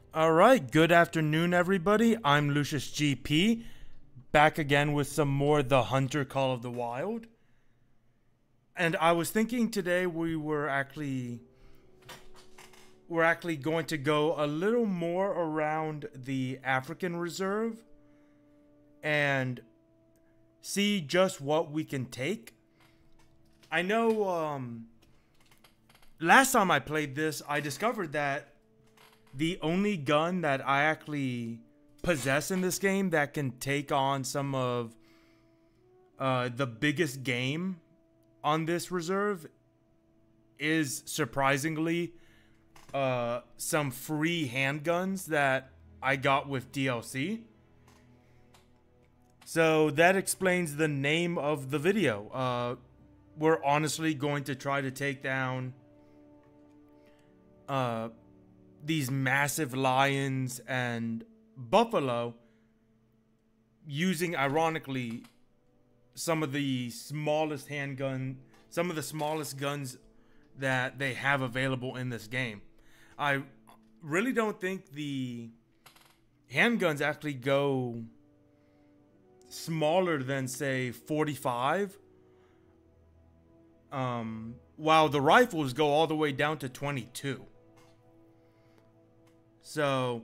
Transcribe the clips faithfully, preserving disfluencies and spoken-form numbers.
All right, good afternoon, everybody. I'm Lucius G P, back again with some more The Hunter Call of the Wild. And I was thinking today we were actually we're actually going to go a little more around the African reserve and see just what we can take. I know um last time I played this, I discovered that the only gun that I actually possess in this game that can take on some of uh, the biggest game on this reserve is surprisingly uh, some free handguns that I got with D L C. So that explains the name of the video. Uh, we're honestly going to try to take down uh, these massive lions and buffalo using, ironically, some of the smallest handgun, some of the smallest guns that they have available in this game. I really don't think the handguns actually go smaller than, say, forty-five. Um, while the rifles go all the way down to twenty-two. So,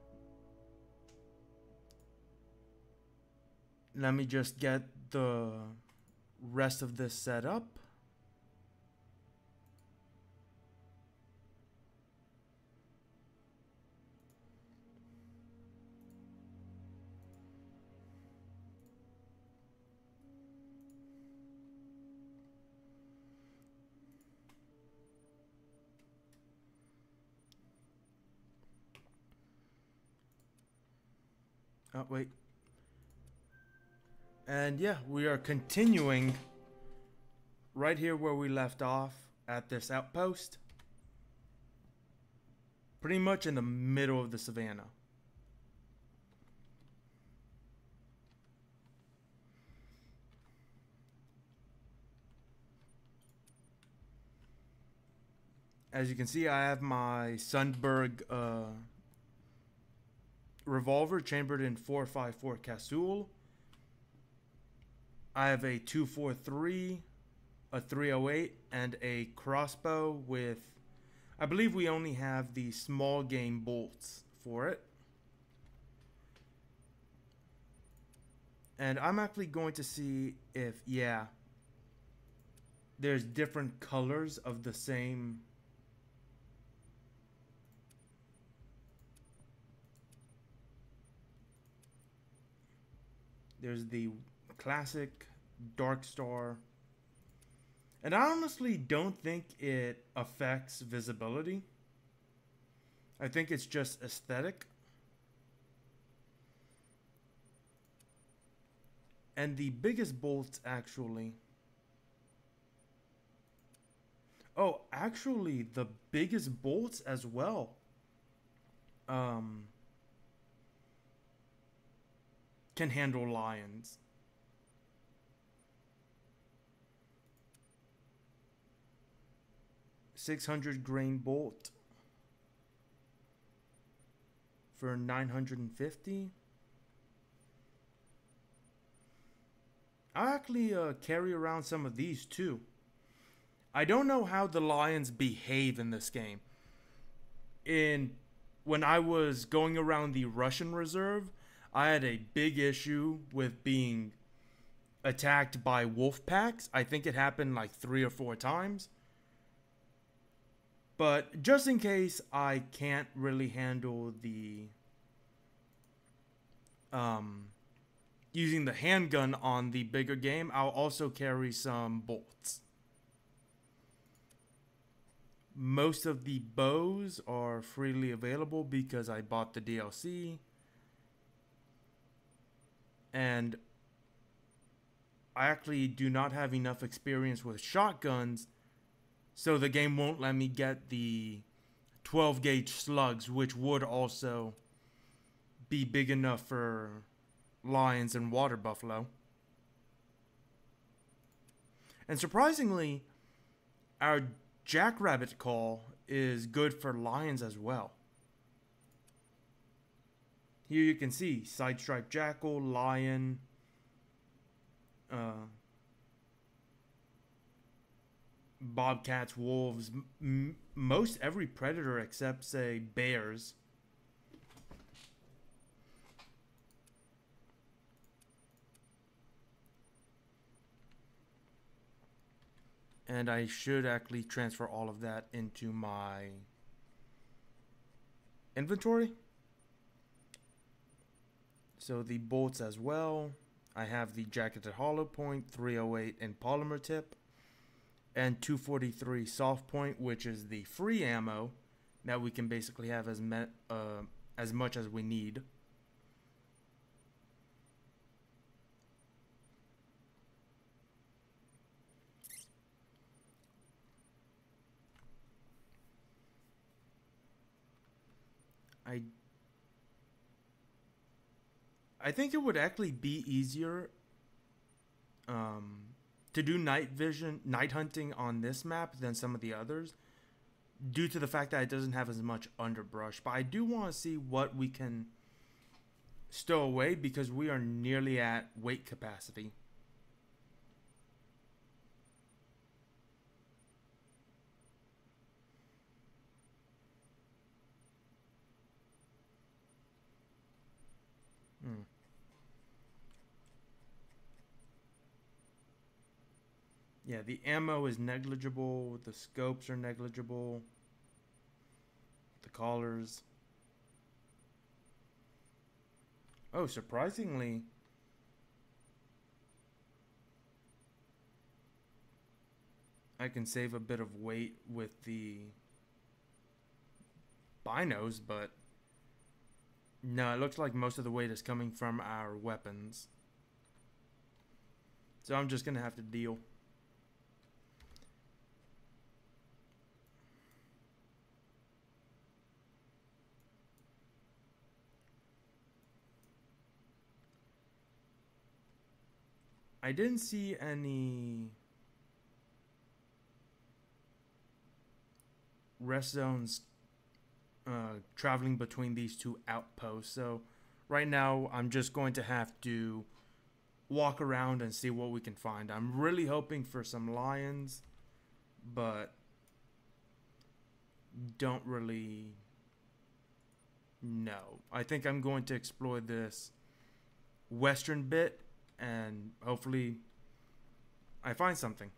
let me just get the rest of this set up. Oh, wait. And yeah, we are continuing right here where we left off at this outpost. Pretty much in the middle of the savannah. As you can see, I have my Sundberg uh, revolver chambered in four five four Casull. I have a two forty-three, a three oh eight, and a crossbow with, I believe we only have the small game bolts for it. And I'm actually going to see if, yeah, there's different colors of the same. There's the classic Dark Star. And I honestly don't think it affects visibility. I think it's just aesthetic. And the biggest bolts actually... Oh, actually the biggest bolts as well. Um... can handle lions. six hundred grain bolt for nine hundred fifty. I actually uh, carry around some of these too. I don't know how the lions behave in this game. In when I was going around the Russian reserve, I had a big issue with being attacked by wolf packs. I think it happened like three or four times. But just in case I can't really handle the um, using the handgun on the bigger game, I'll also carry some bolts. Most of the bows are freely available because I bought the D L C. And I actually do not have enough experience with shotguns, so the game won't let me get the twelve gauge slugs, which would also be big enough for lions and water buffalo. And surprisingly, our jackrabbit call is good for lions as well. here you can see Sidestriped Jackal, Lion, uh, bobcats, wolves, m most every predator except, say, bears. And I should actually transfer all of that into my inventory. So the bolts as well. I have the jacketed hollow point, three oh eight in polymer tip, and two forty-three soft point, which is the free ammo that we can basically have as me uh, as much as we need. I I think it would actually be easier um, to do night vision, night hunting on this map than some of the others, due to the fact that it doesn't have as much underbrush. But I do want to see what we can stow away because we are nearly at weight capacity. Hmm. Yeah, the ammo is negligible, the scopes are negligible, the collars. Oh, surprisingly, I can save a bit of weight with the binos, but no, it looks like most of the weight is coming from our weapons. So I'm just going to have to deal. I didn't see any rest zones uh, traveling between these two outposts. So right now I'm just going to have to walk around and see what we can find. I'm really hoping for some lions, but don't really know. I think I'm going to explore this western bit and hopefully I find something.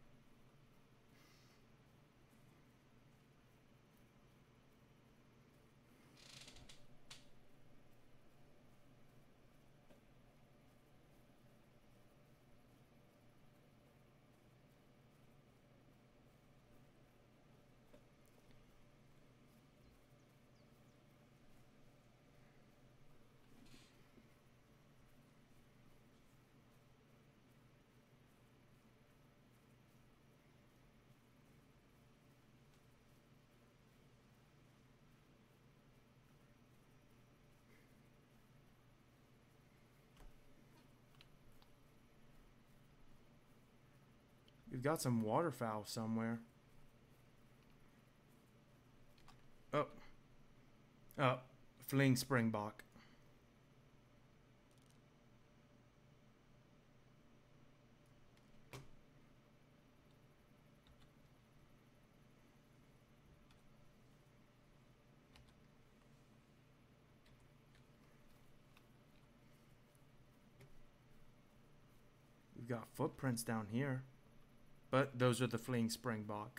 We've got some waterfowl somewhere. Oh. Oh. Fleeing springbok. We've got footprints down here. But those are the fleeing springbok.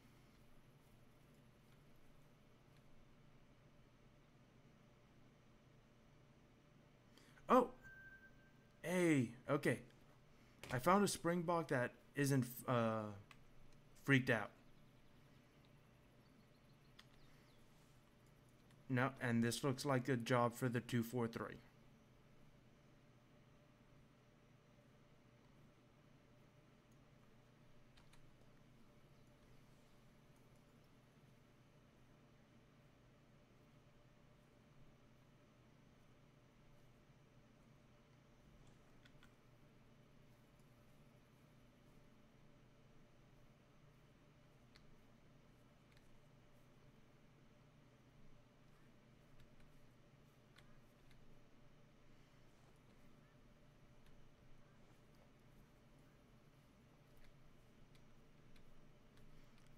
Oh! Hey, okay. I found a springbok that isn't uh, freaked out. No, and this looks like a job for the two forty-three.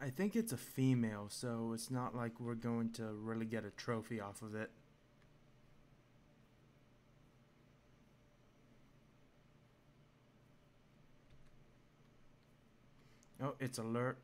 I think it's a female, so it's not like we're going to really get a trophy off of it. Oh, it's alert.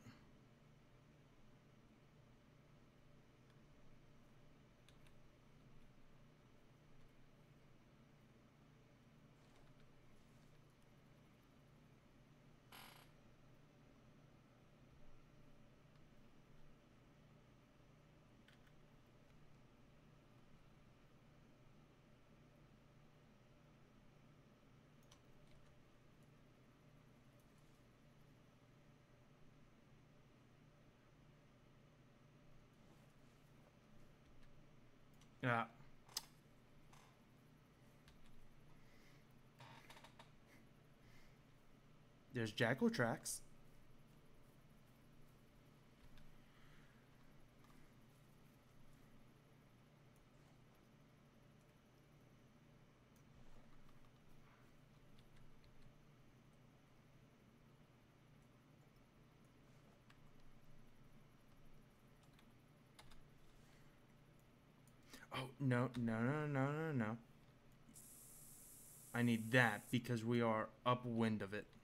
Yeah. There's Jackal tracks. Oh, no, no, no, no, no, no. I need that because we are upwind of it.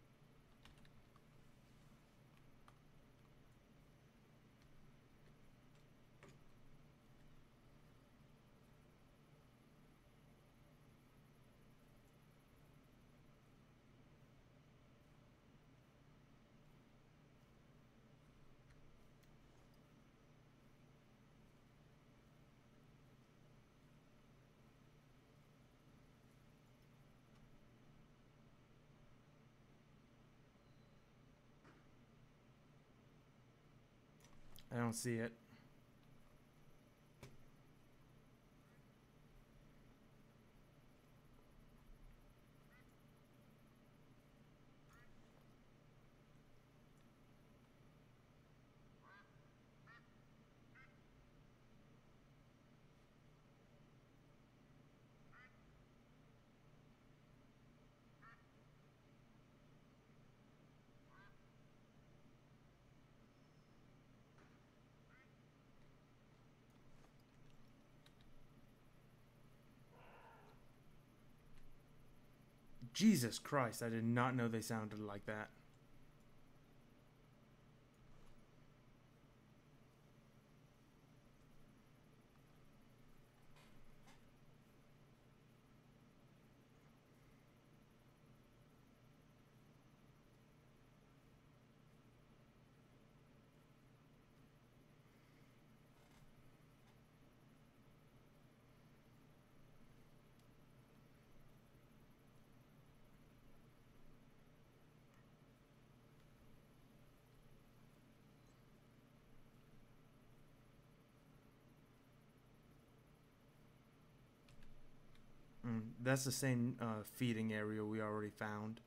I don't see it. Jesus Christ, I did not know they sounded like that. Mm, that's the same uh, feeding area we already found.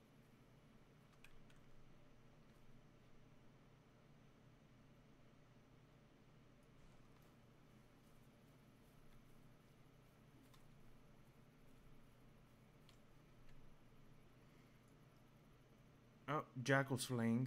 Oh, Jackal Sling.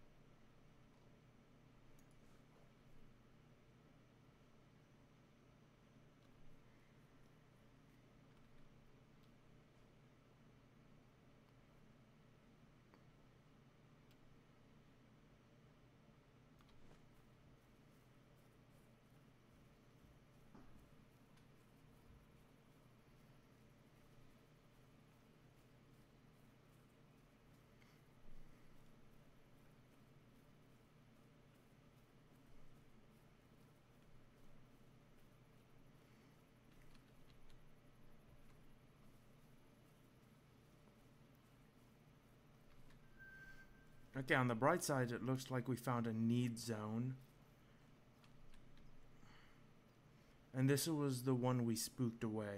Okay, on the bright side, it looks like we found a need zone. And this was the one we spooked away.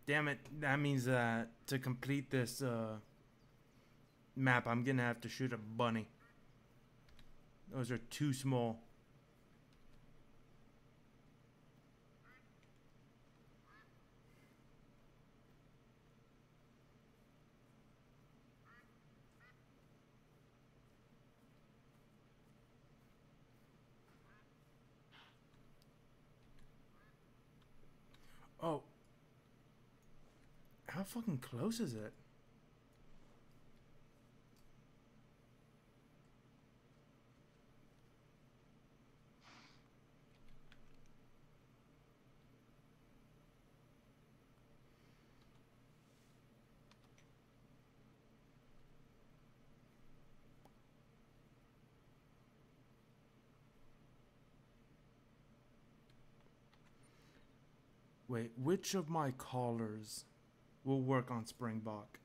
Damn it, that means that to complete this uh, map, I'm gonna have to shoot a bunny. Those are too small. Oh. How fucking close is it? Wait, which of my collars will work on Springbok?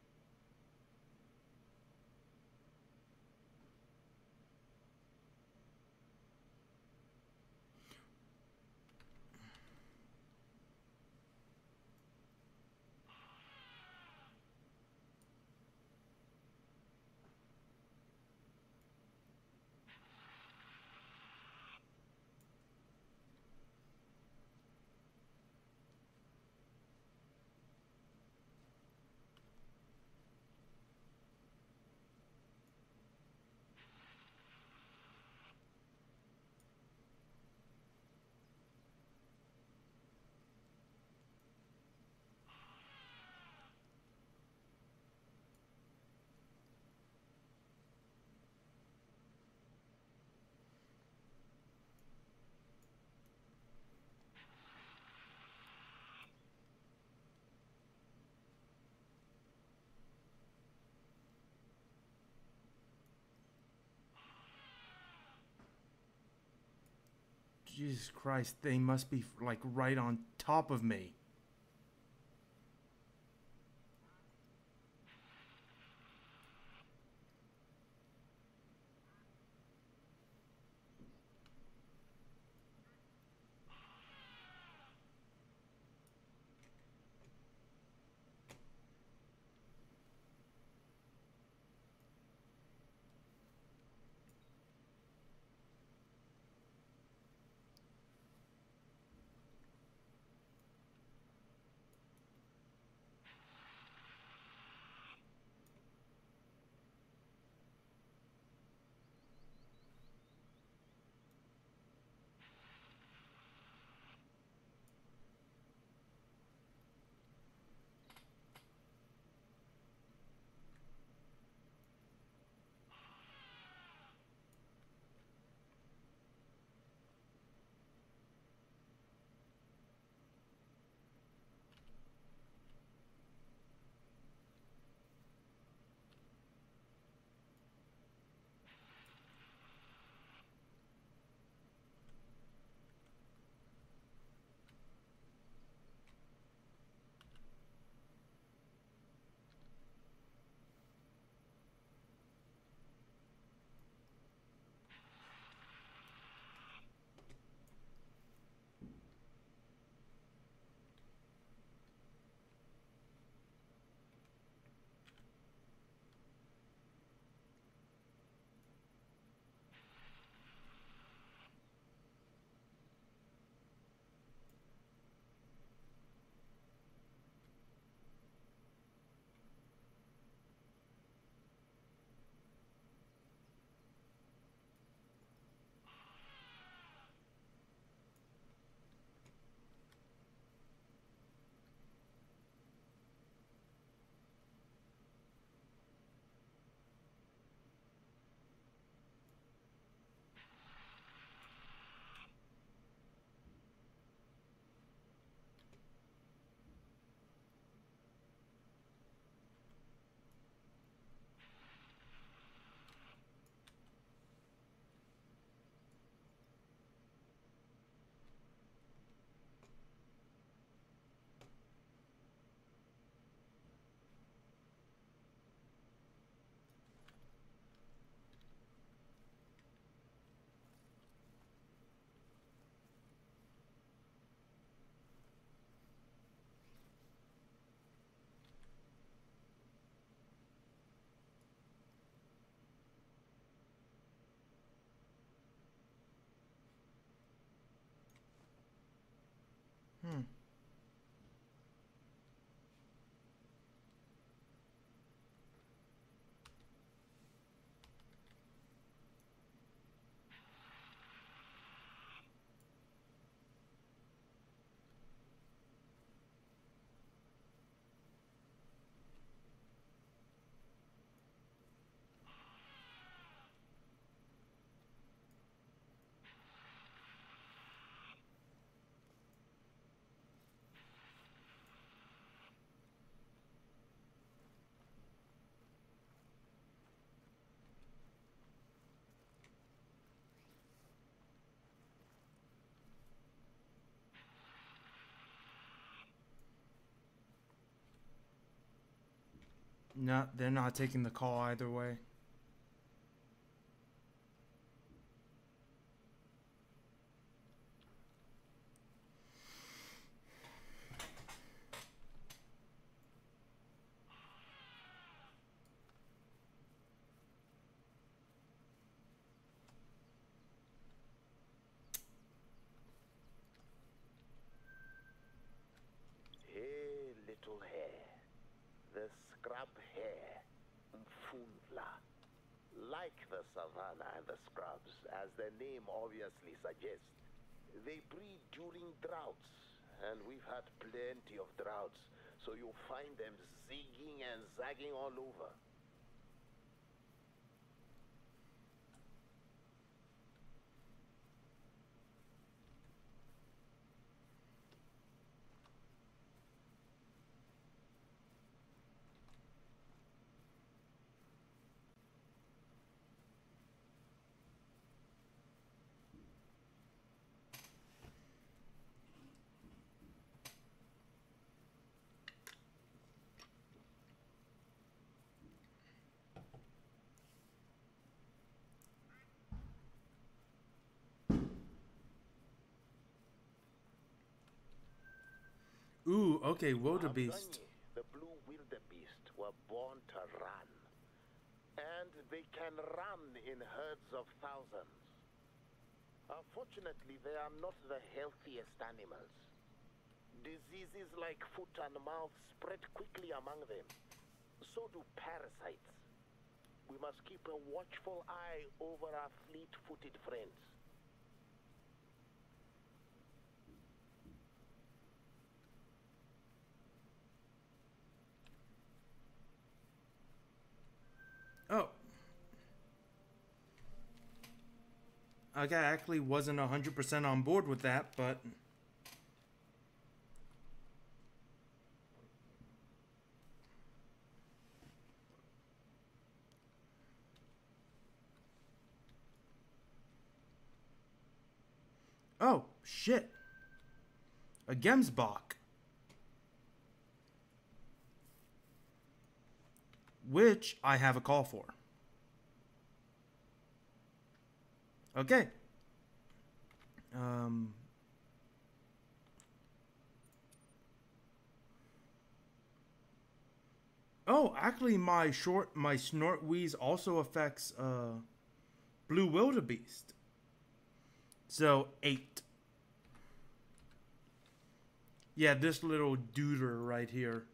Jesus Christ, they must be like right on top of me. Hmm. No, they're not taking the call either way. Hey, little hare. The scrub hare, Mfunla. Like the savannah and the scrubs, as their name obviously suggests, they breed during droughts, and we've had plenty of droughts, so you'll find them zigging and zagging all over. Ooh, okay, wildebeest. Abzanyi, the blue wildebeest, were born to run. And they can run in herds of thousands. Unfortunately, they are not the healthiest animals. Diseases like foot and mouth spread quickly among them. So do parasites. We must keep a watchful eye over our fleet-footed friends. Oh. I actually wasn't one hundred percent on board with that, but... Oh, shit. A Gemsbok. Which I have a call for. Okay. Um... Oh, actually, my short, my snort wheeze also affects uh, blue wildebeest. So eight. Yeah, this little duder right here.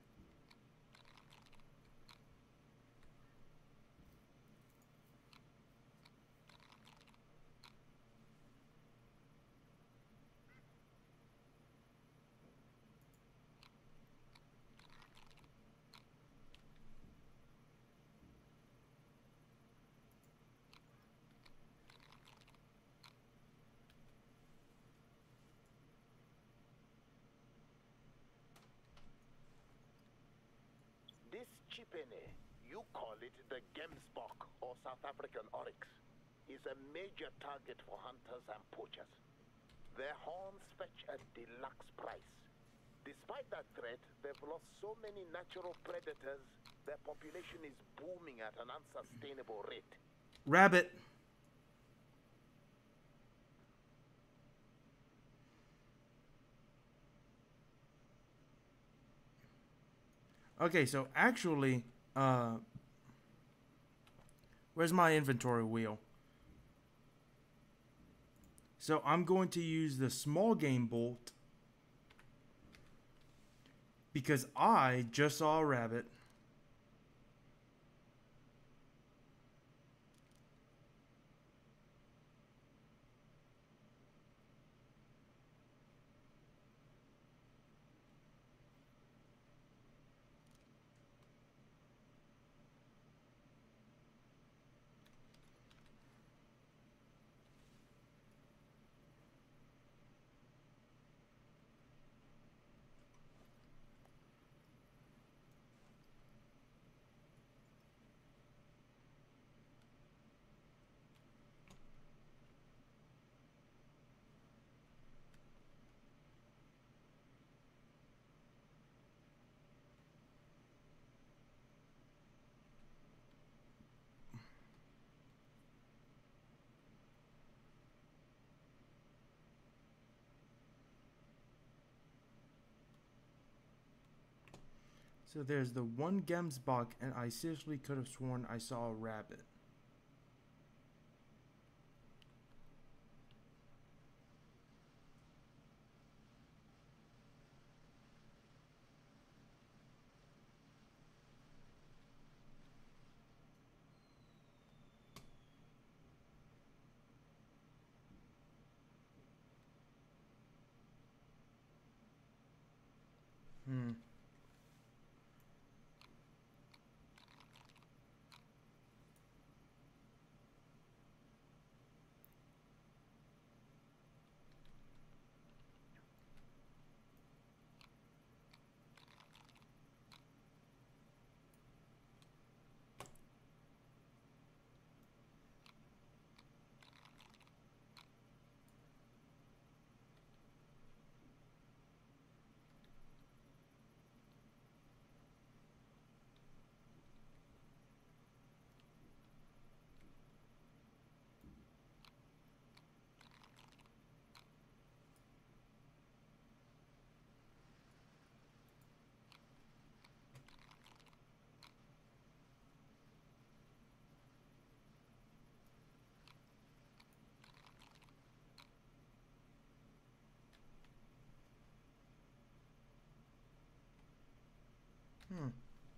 This chipene, you call it the Gemsbok or South African oryx, is a major target for hunters and poachers. Their horns fetch a deluxe price. Despite that threat, they've lost so many natural predators, their population is booming at an unsustainable rate. Rabbit. Okay, so actually, uh, where's my inventory wheel? So I'm going to use the small game bolt Because I just saw a rabbit. So there's the one Gemsbok, and I seriously could have sworn I saw a rabbit. Hmm. Hmm.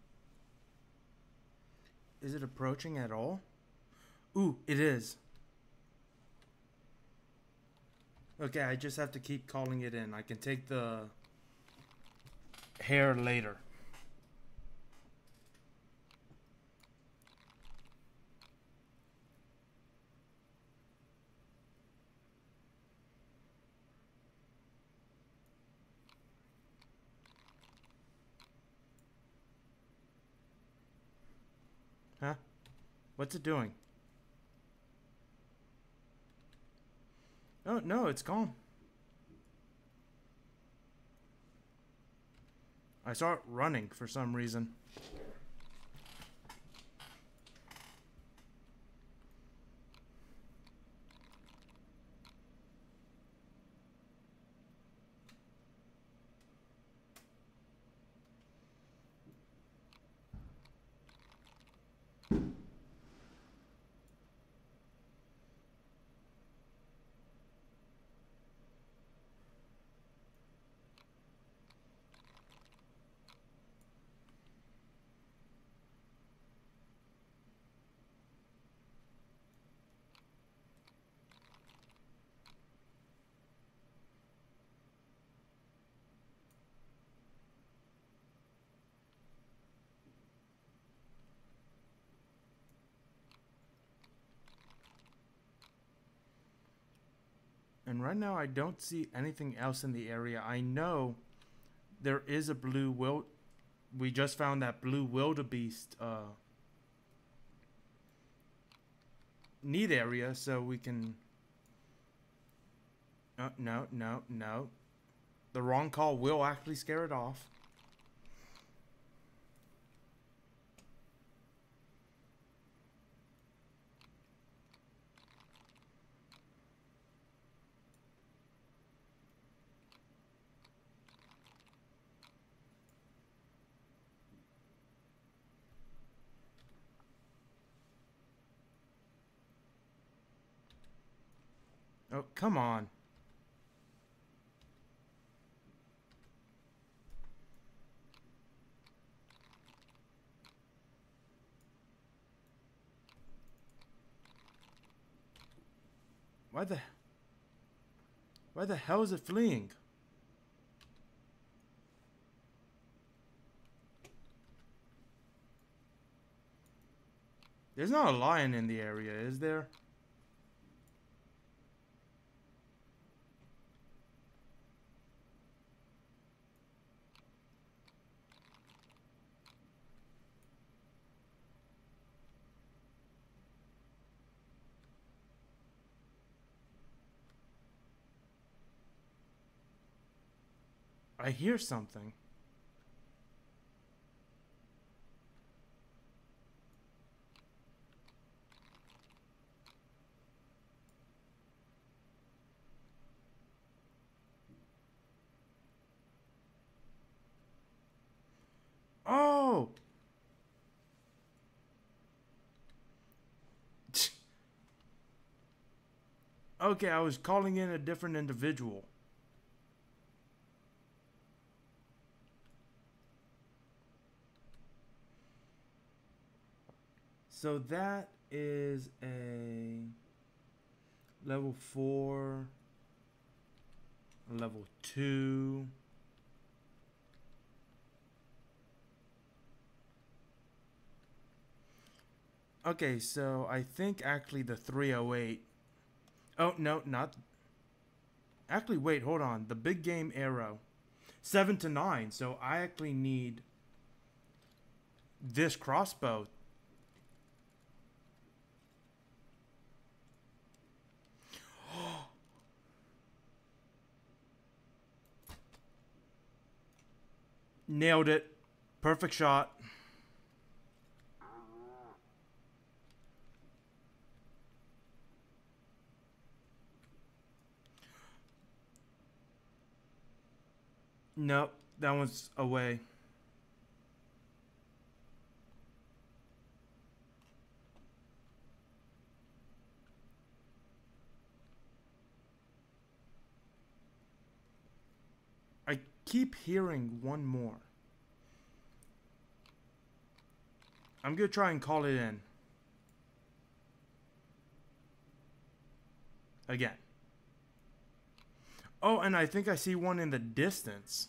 Is it approaching at all? Ooh, it is. Okay, I just have to keep calling it in. I can take the hair later. Huh? What's it doing? Oh, no, it's calm. I saw it running for some reason. And right now I don't see anything else in the area. I know there is a blue wild. We just found that blue wildebeest uh, need area, so we can. Uh, no, no, no. The wrong call will actually scare it off. Oh, come on. Why the... Why the hell is it fleeing? There's not a lion in the area, is there? I hear something. Oh! Okay, I was calling in a different individual. So that is a level four, level two. Okay, so I think actually the three oh eight. Oh, no, not. Actually, wait, hold on. The big game arrow. seven to nine. So I actually need this crossbow. Nailed it. Perfect shot. Nope, that one's away. I keep hearing one more. I'm gonna try and call it in. Again. Oh, and I think I see one in the distance.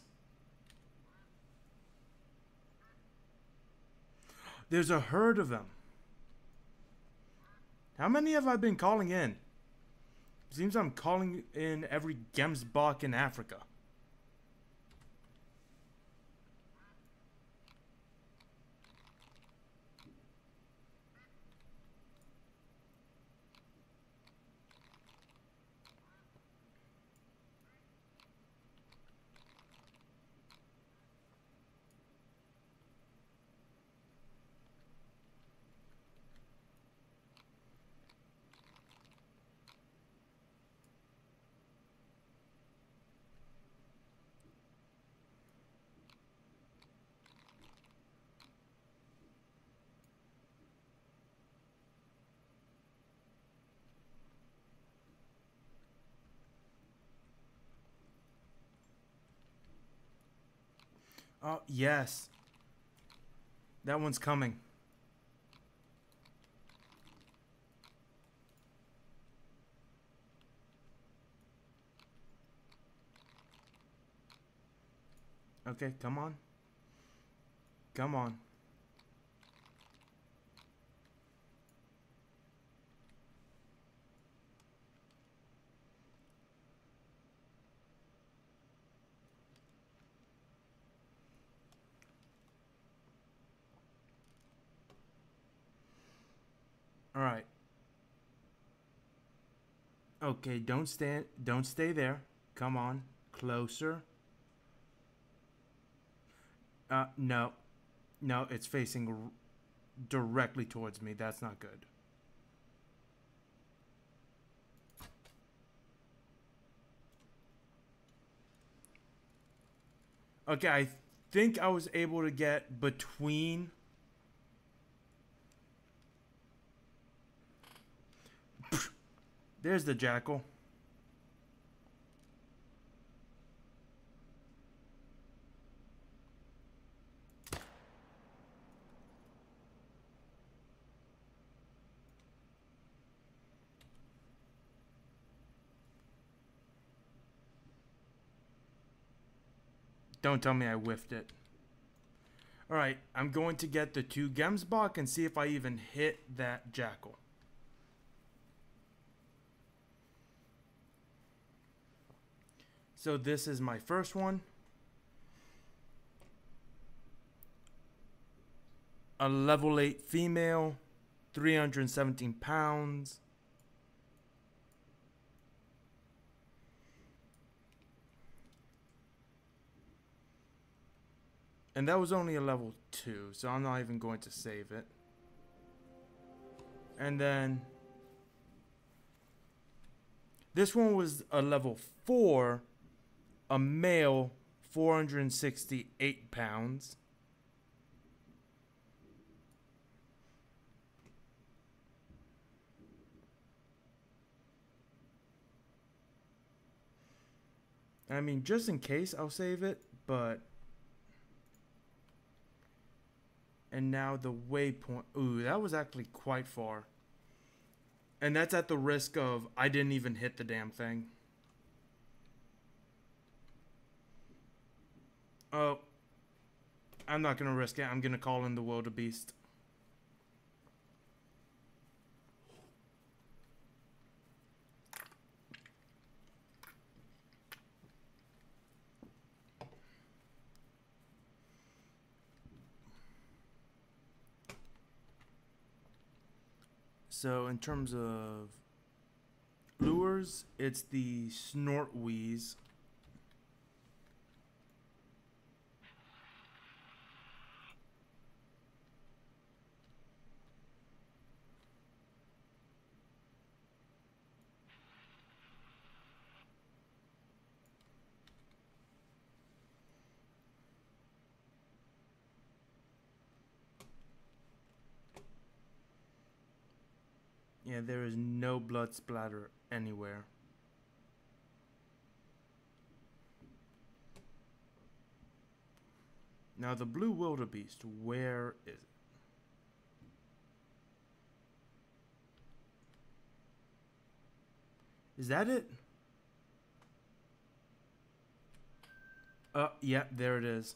There's a herd of them. How many have I been calling in? Seems I'm calling in every Gemsbok in Africa. Oh, yes. That one's coming. Okay, come on. Come on. All right. Okay, don't stand don't stay there. Come on. Closer. Uh no. No, it's facing r directly towards me. That's not good. Okay, I think I was able to get between. There's the jackal. Don't tell me I whiffed it. Alright, I'm going to get the two Gemsbok and see if I even hit that Jackal. So this is my first one. A level eight female, three hundred seventeen pounds. And that was only a level two, so I'm not even going to save it. And then this one was a level four, a male, four hundred sixty-eight pounds. I mean, just in case, I'll save it, but... And now the waypoint. Ooh, that was actually quite far. And that's at the risk of I didn't even hit the damn thing. Oh. I'm not going to risk it. I'm going to call in the wildebeest. So in terms of lures, it's the Snortweeze. Yeah, there is no blood splatter anywhere. Now the blue wildebeest, where is it? Is that it? Uh, yeah, there it is.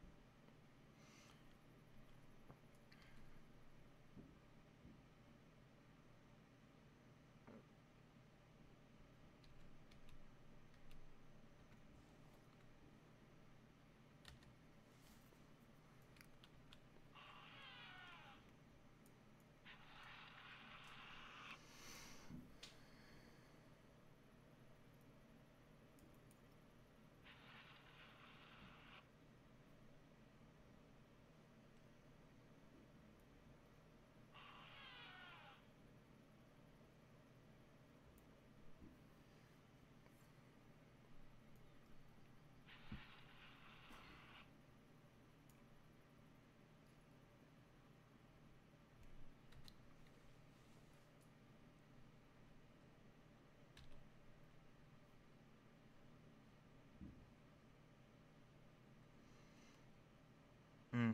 Hmm.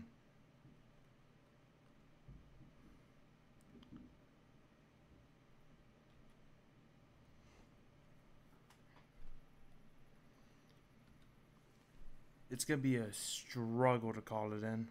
It's gonna be a struggle to call it in.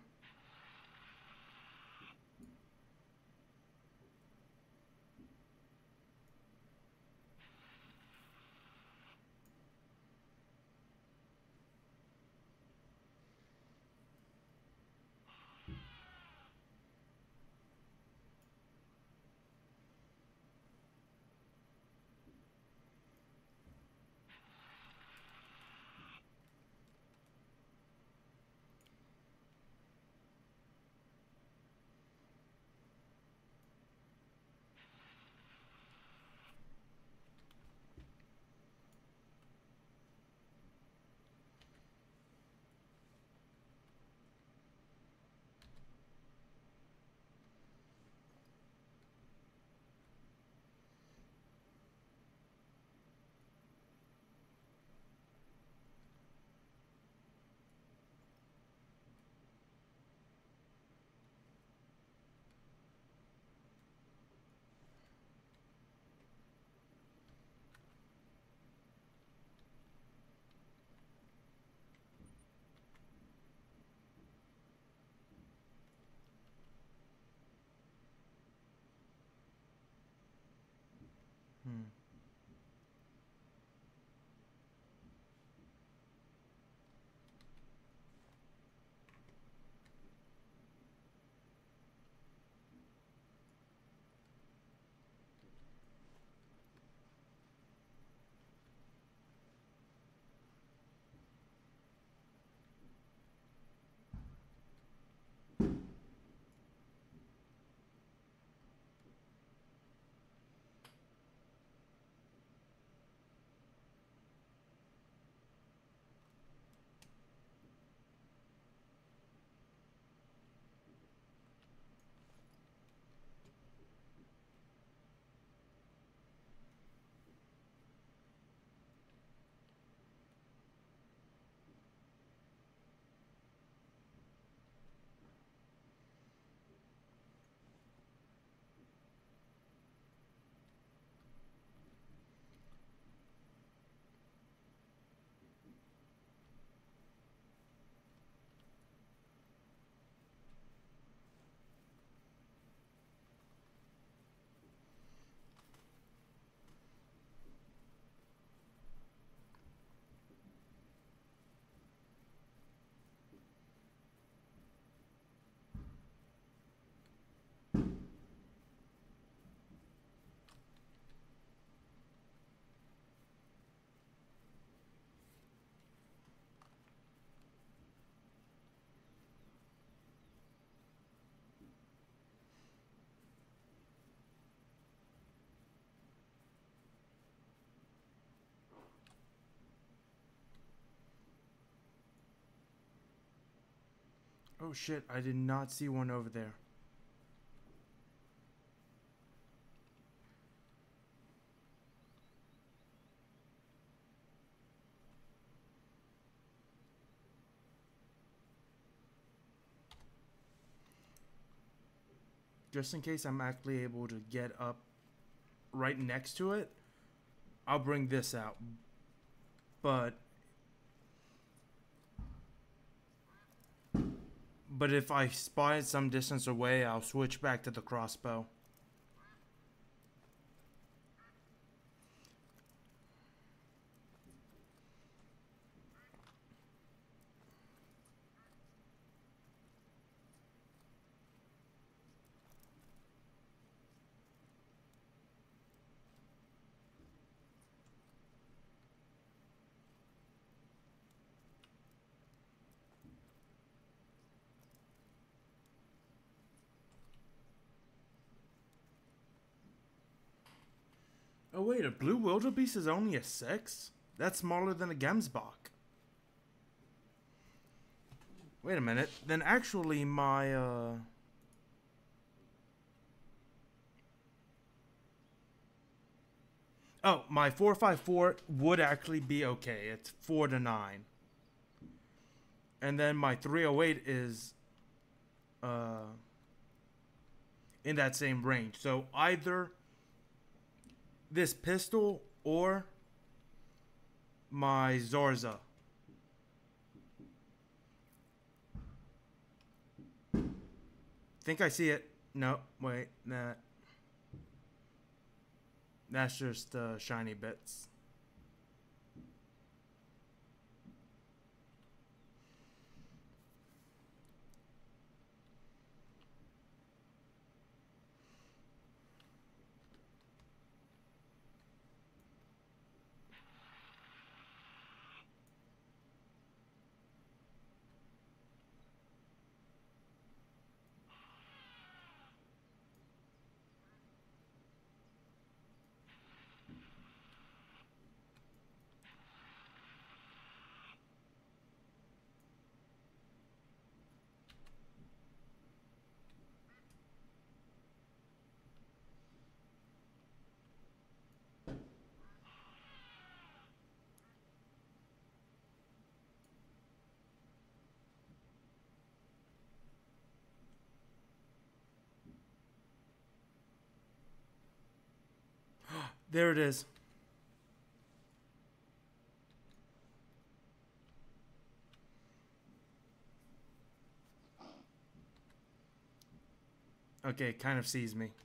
Oh shit, I did not see one over there. Just in case I'm actually able to get up right next to it, I'll bring this out. But But if I spy it some distance away, I'll switch back to the crossbow. Oh wait, a blue wildebeest is only a six? That's smaller than a Gemsbok. Wait a minute, then actually my, uh... Oh, my four five four would actually be okay. It's four to nine. And then my three oh eight is, uh... in that same range. So either this pistol or my Zorza. Think I see it. No, wait, that that's just uh, shiny bits. There it is. Okay, it kind of sees me.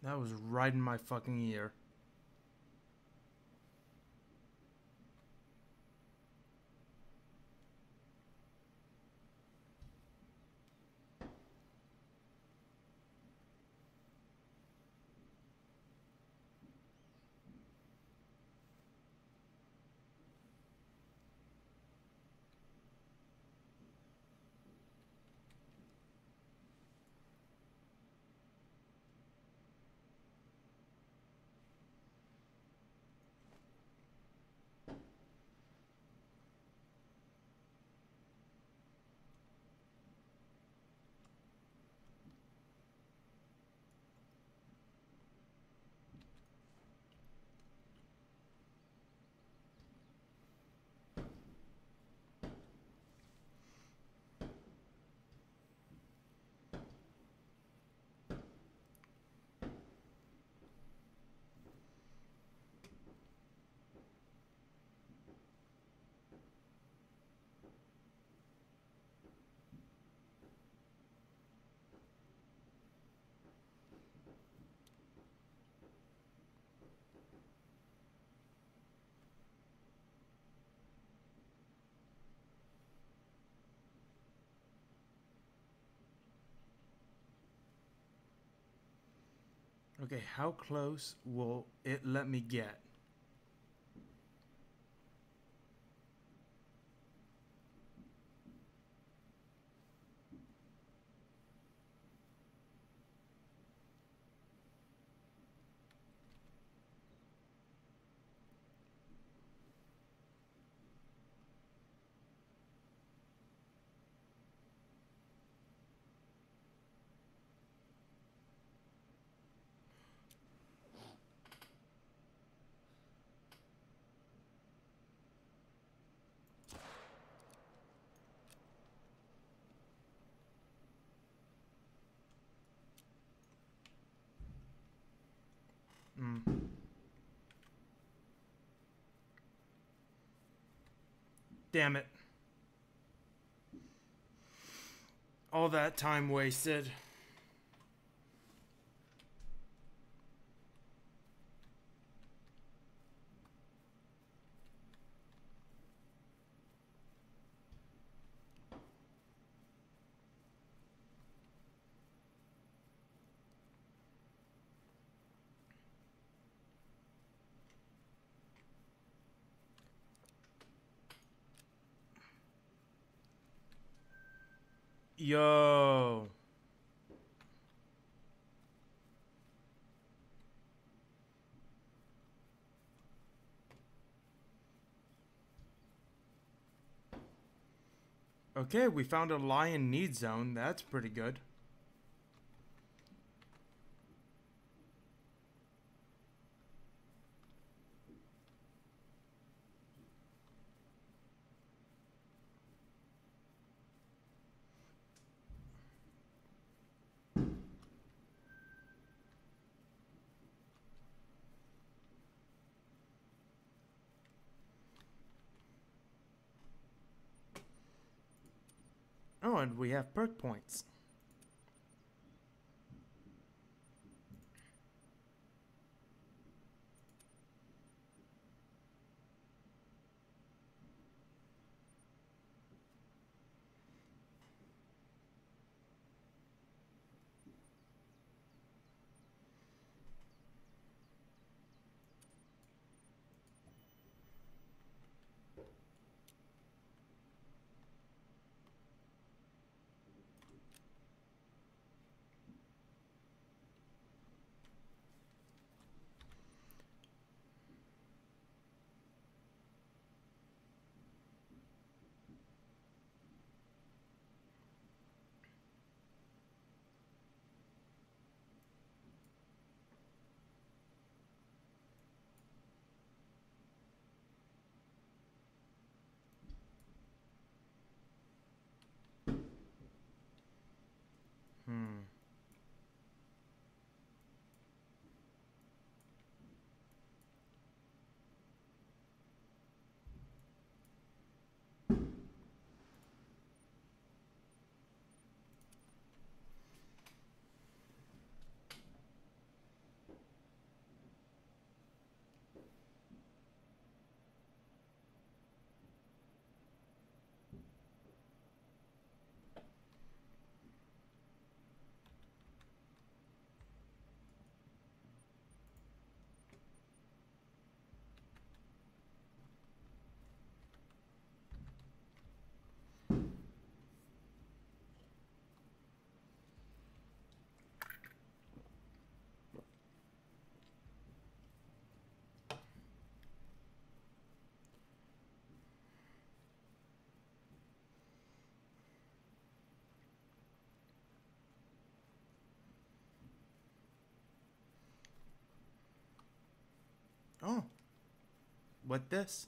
That was right in my fucking ear. Okay, how close will it let me get? Mm. Damn it. All that time wasted. Yo. Okay, we found a lion need zone. That's pretty good. Oh, and we have perk points. Oh. What this?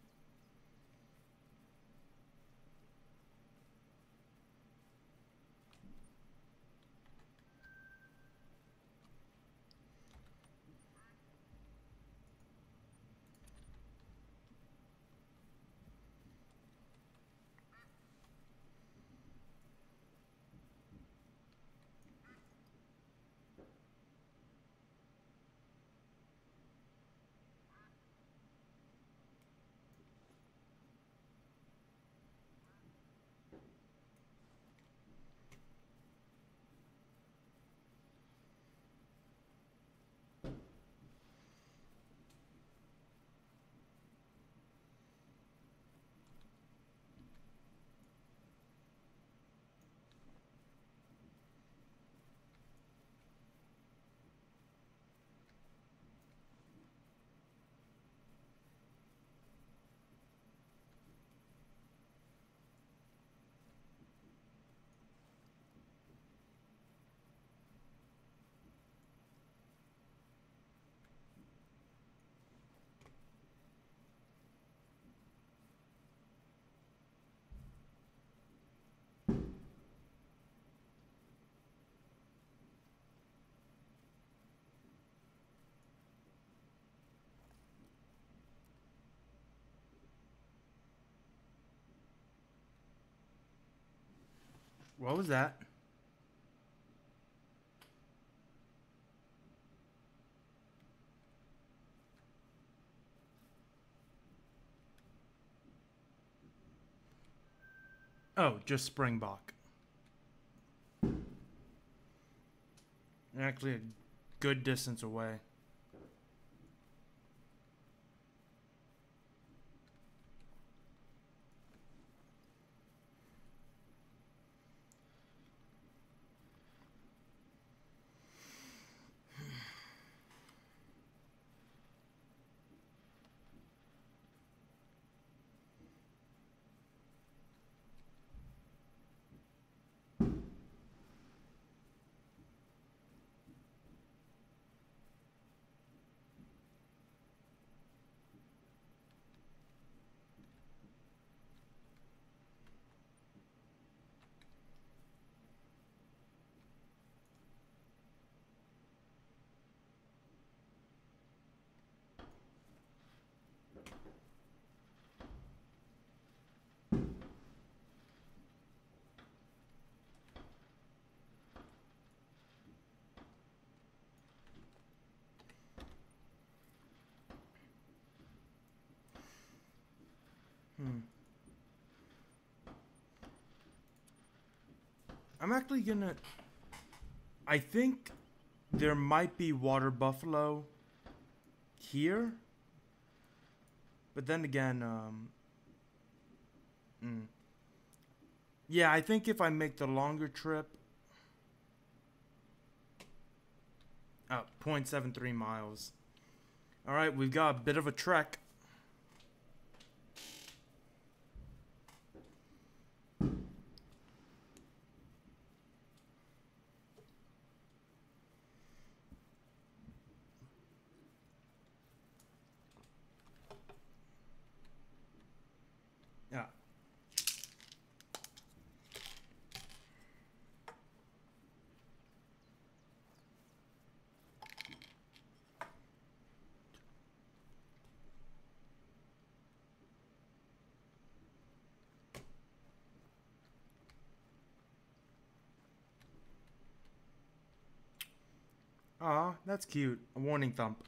What was that? Oh, just Springbok. Actually, a good distance away. Hmm. I'm actually gonna... I think there might be water buffalo here. But then again, um... Mm. Yeah, I think if I make the longer trip... Oh, zero point seven three miles. Alright, we've got a bit of a trek. Yeah. Aw, that's cute. A warning thump.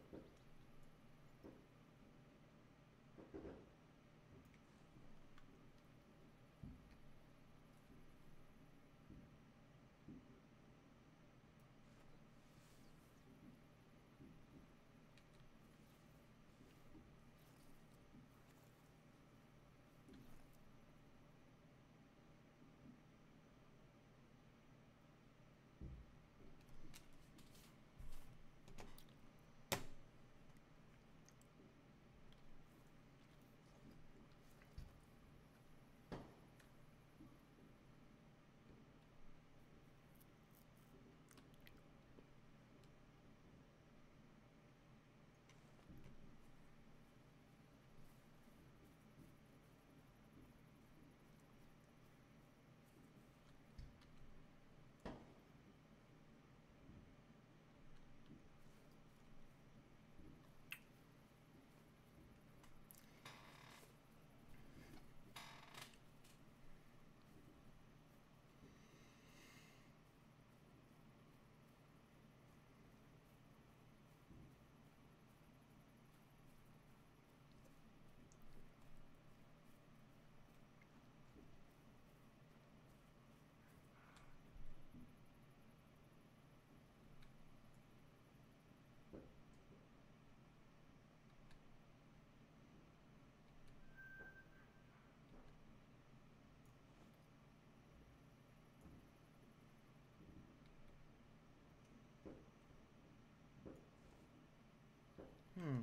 Hmm.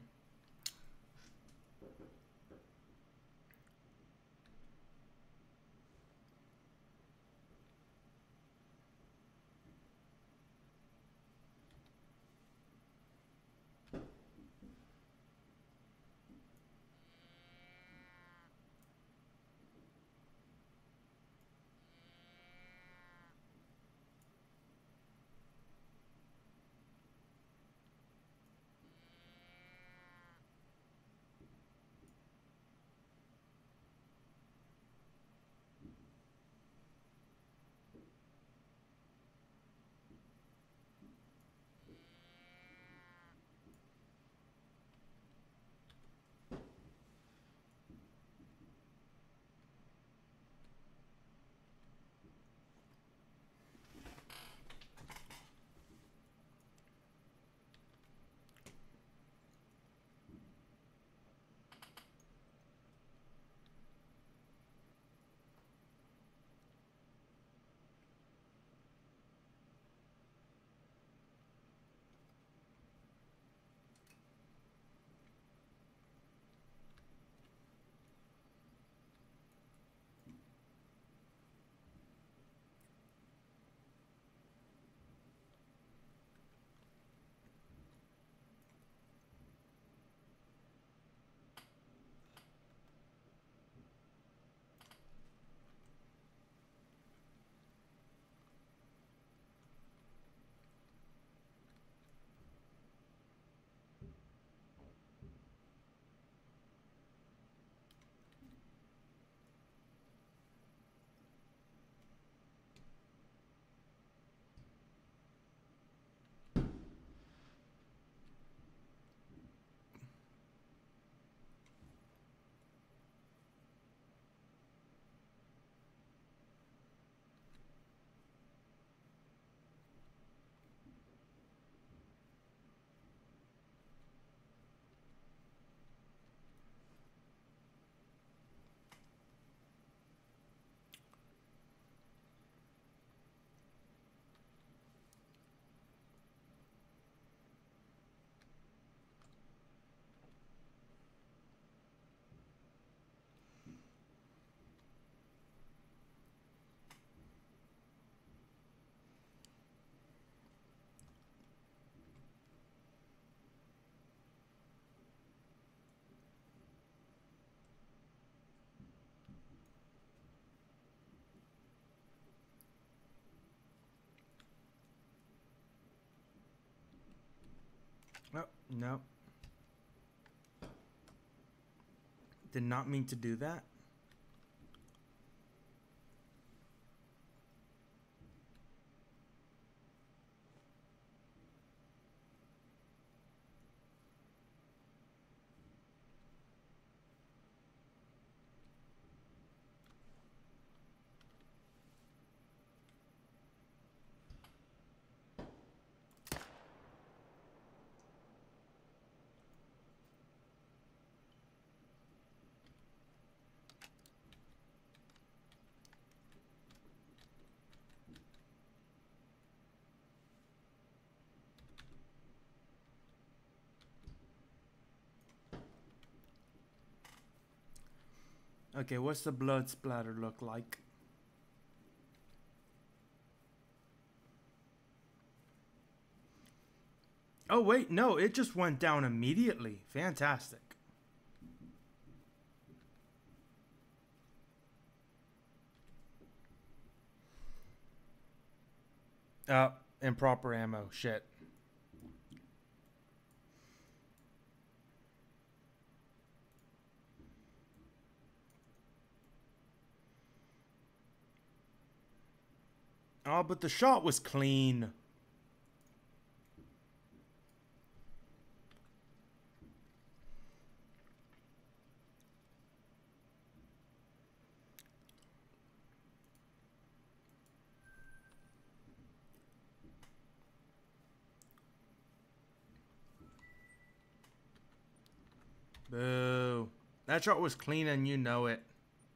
Oh, no. Did not mean to do that. Okay, what's the blood splatter look like? Oh, wait, no, it just went down immediately. Fantastic. Uh, improper ammo. Shit. Oh, but the shot was clean. Boo. That shot was clean and you know it.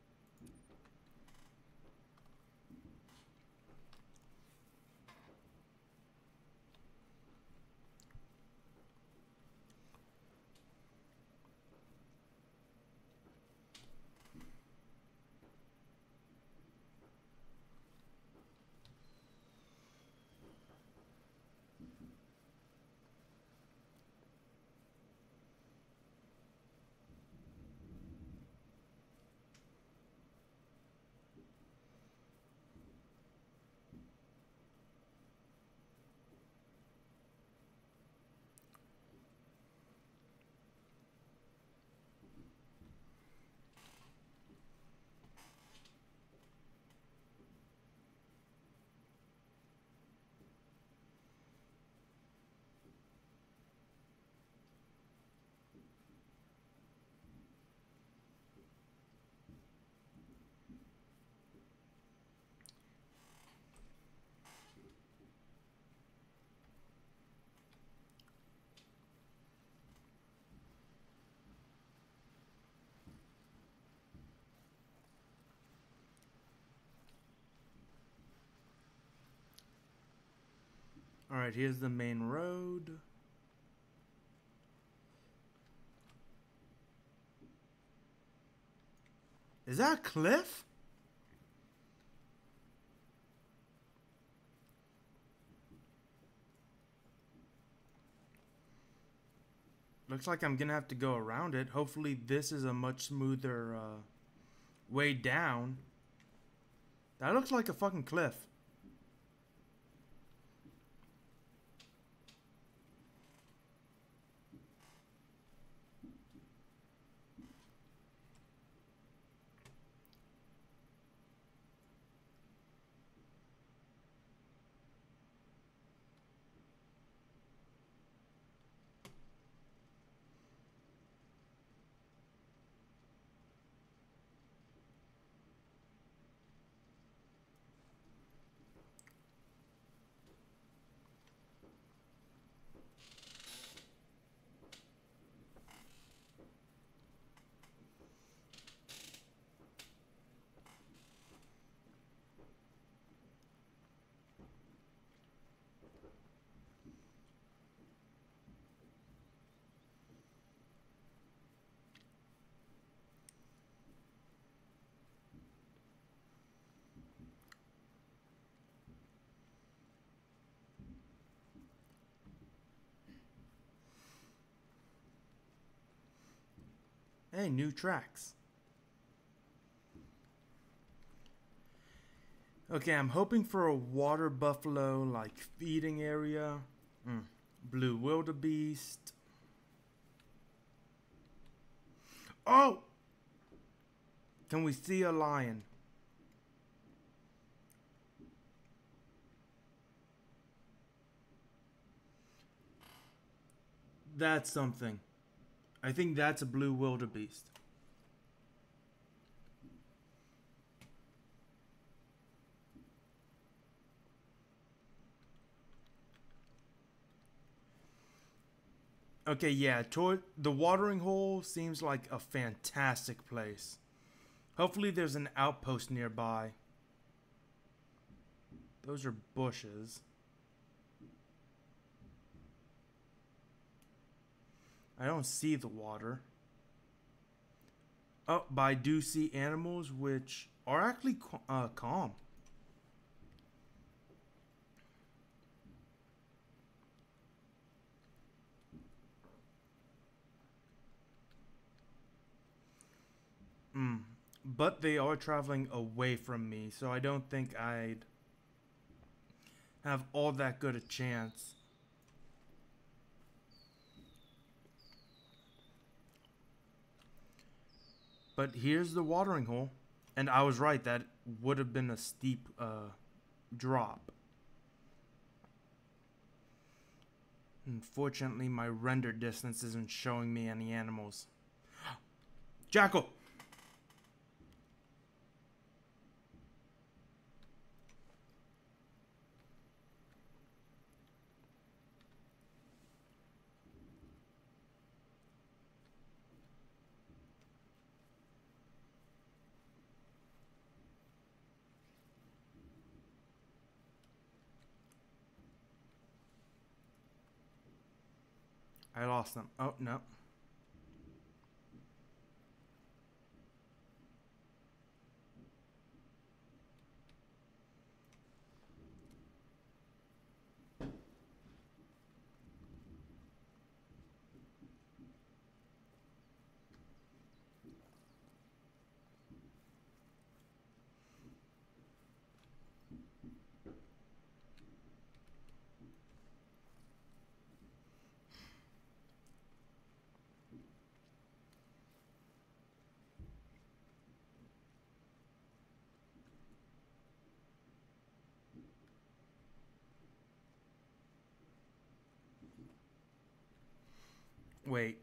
Alright, here's the main road. Is that a cliff? Looks like I'm gonna have to go around it. Hopefully this is a much smoother uh, way down. That looks like a fucking cliff. Hey, new tracks. Okay, I'm hoping for a water buffalo like feeding area. Mm. Blue wildebeest. Oh! Can we see a lion? That's something. I think that's a blue wildebeest. Okay, yeah, toward the watering hole seems like a fantastic place. Hopefully there's an outpost nearby. Those are bushes. I don't see the water. Oh, but I do see animals which are actually ca- uh, calm. Mm. But they are traveling away from me, so I don't think I'd have all that good a chance. But here's the watering hole. And I was right, that would have been a steep uh, drop. Unfortunately, my render distance isn't showing me any animals. Jackal! I lost them. Oh, no. Wait.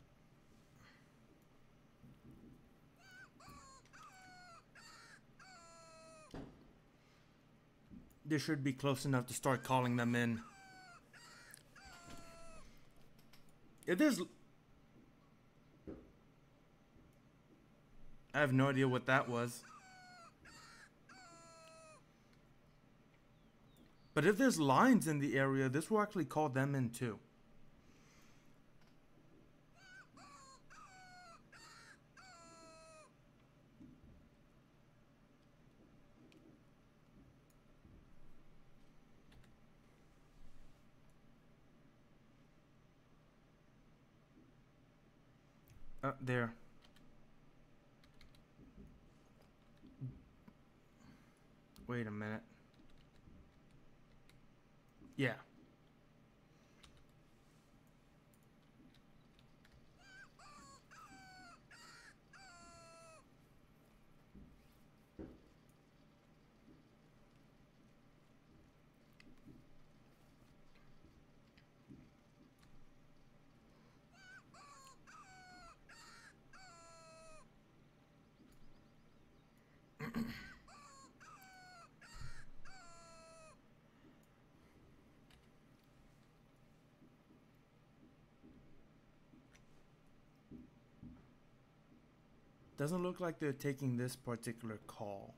This should be close enough to start calling them in. If there's... I have no idea what that was. But if there's lions in the area, this will actually call them in too. Uh, there. Wait a minute. Yeah. Doesn't look like they're taking this particular call.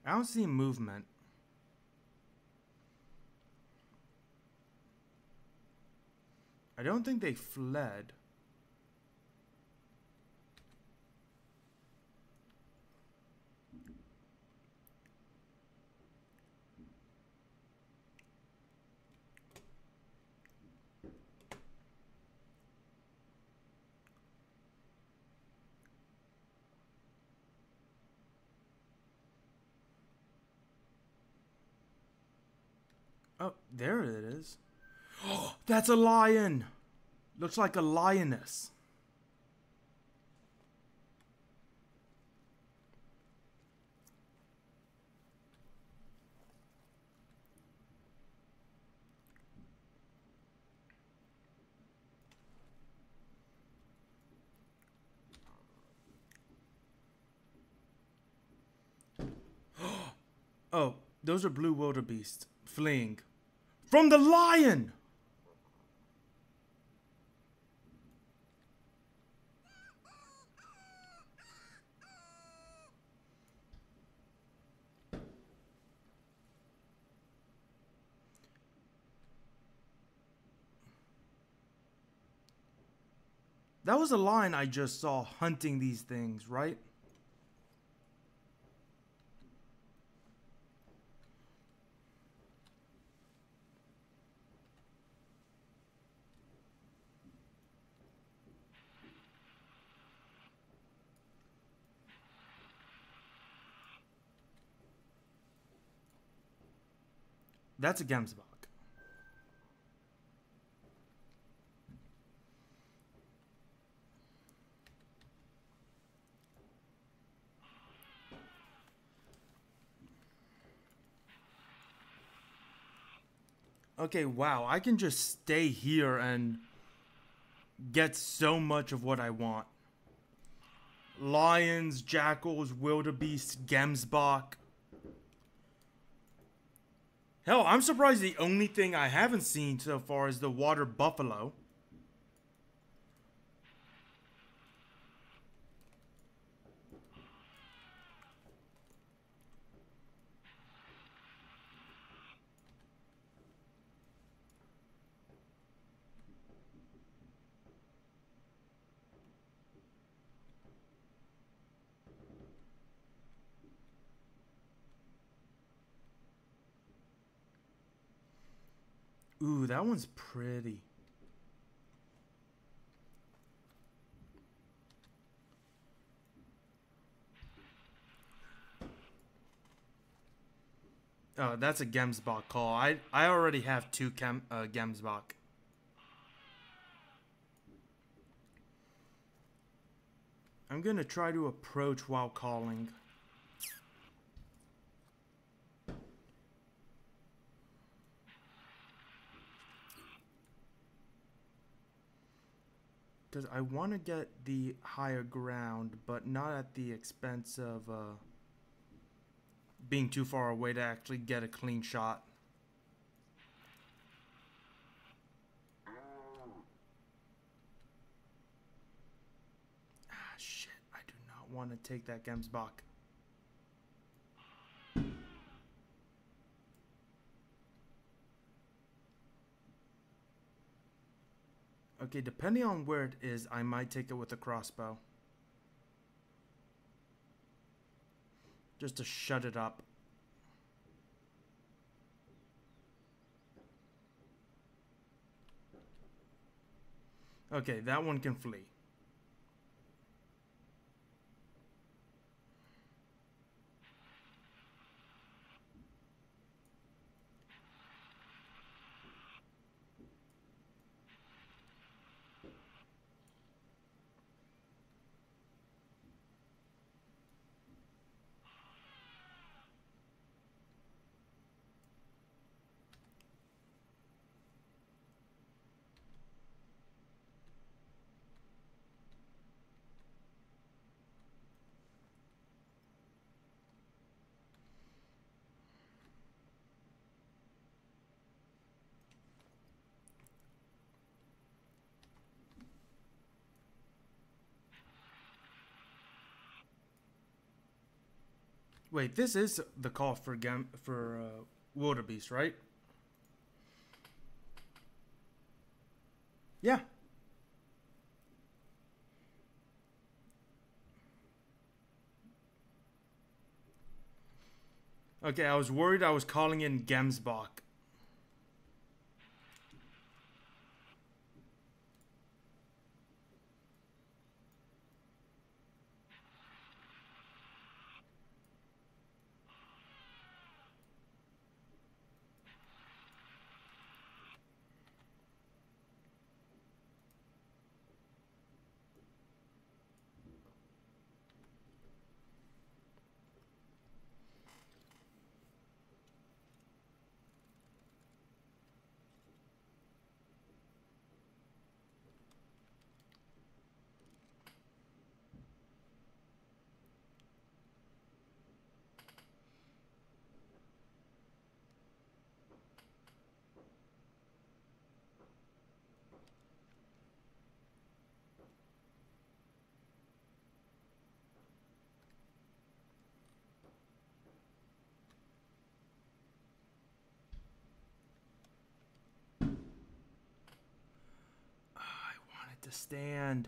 I don't see movement. I don't think they fled. Oh, there it is. Oh, that's a lion! Looks like a lioness. Oh, those are blue wildebeest fleeing from the lion! That was a lion I just saw hunting these things, right? That's a Gemsbok. Okay, wow, I can just stay here and get so much of what I want. Lions, jackals, wildebeest, Gemsbok. Hell, I'm surprised the only thing I haven't seen so far is the water buffalo. Ooh, that one's pretty. Oh, that's a Gemsbok call. I I already have two Kem, uh, Gemsbok. I'm gonna try to approach while calling. Because I want to get the higher ground, but not at the expense of uh, being too far away to actually get a clean shot. Ah, shit. I do not want to take that Gemsbok. Okay, depending on where it is, I might take it with a crossbow. Just to shut it up. Okay, that one can flee. Wait, this is the call for Gam for uh, wildebeest, right? Yeah. Okay, I was worried I was calling in Gemsbach. I wanted to stand.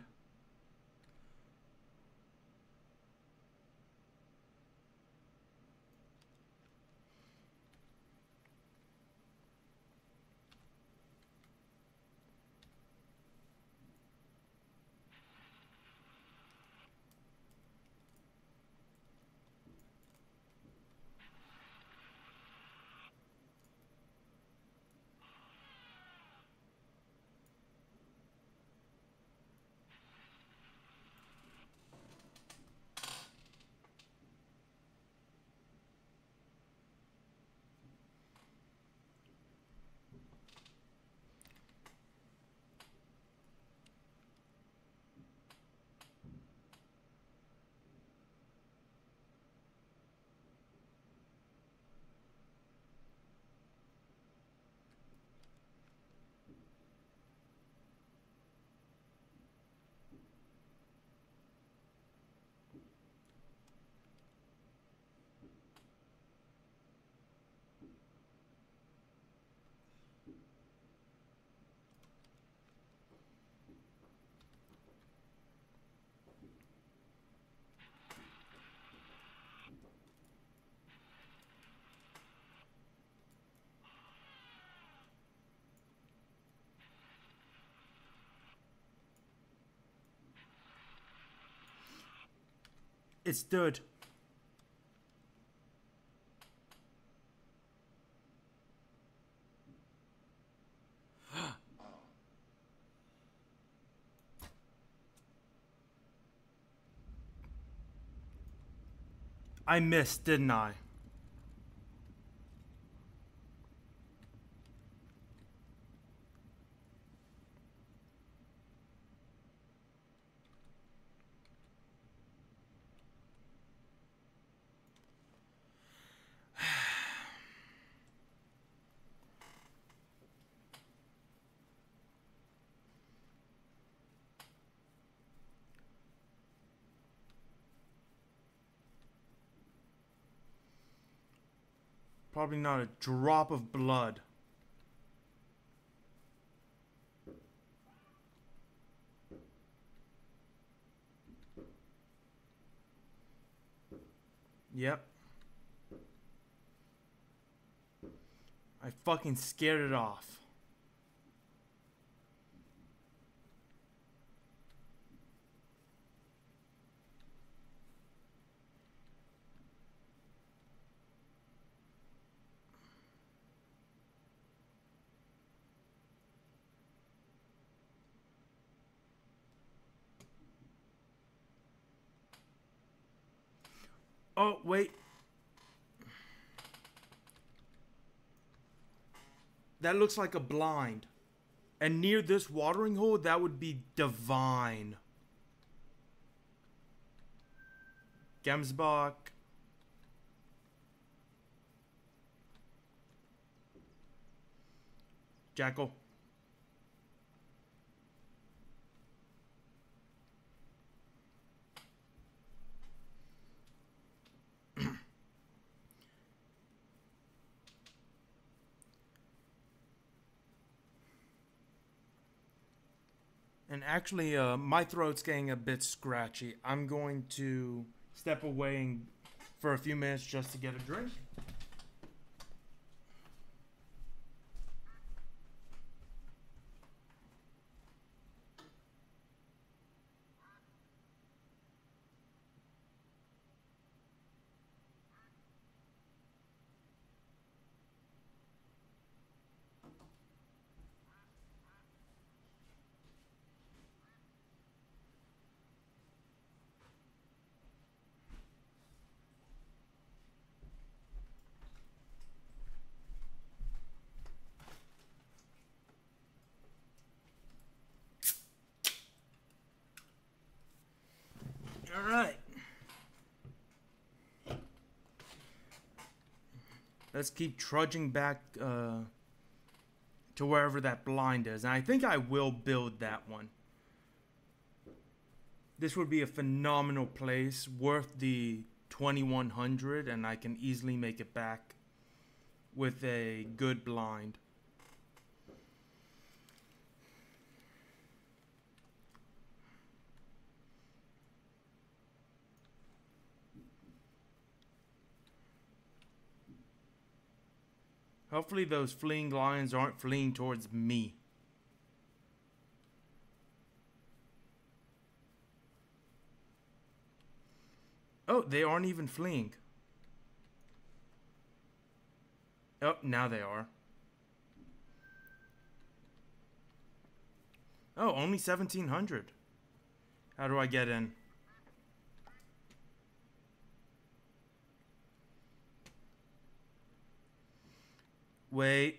It stood. I missed, didn't I? Probably not a drop of blood. Yep. I fucking scared it off. Oh, wait. That looks like a blind. And near this watering hole, that would be divine. Gemsbach. Jackal. And actually, uh, my throat's getting a bit scratchy. I'm going to step away and, for a few minutes just to get a drink. All right. Let's keep trudging back uh, to wherever that blind is. And I think I will build that one. This would be a phenomenal place, worth the twenty-one hundred, and I can easily make it back with a good blind. Hopefully those fleeing lions aren't fleeing towards me. Oh, they aren't even fleeing. Oh, now they are. Oh, only seventeen hundred. How do I get in? Wait.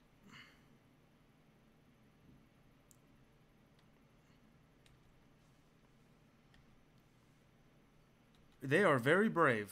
They are very brave.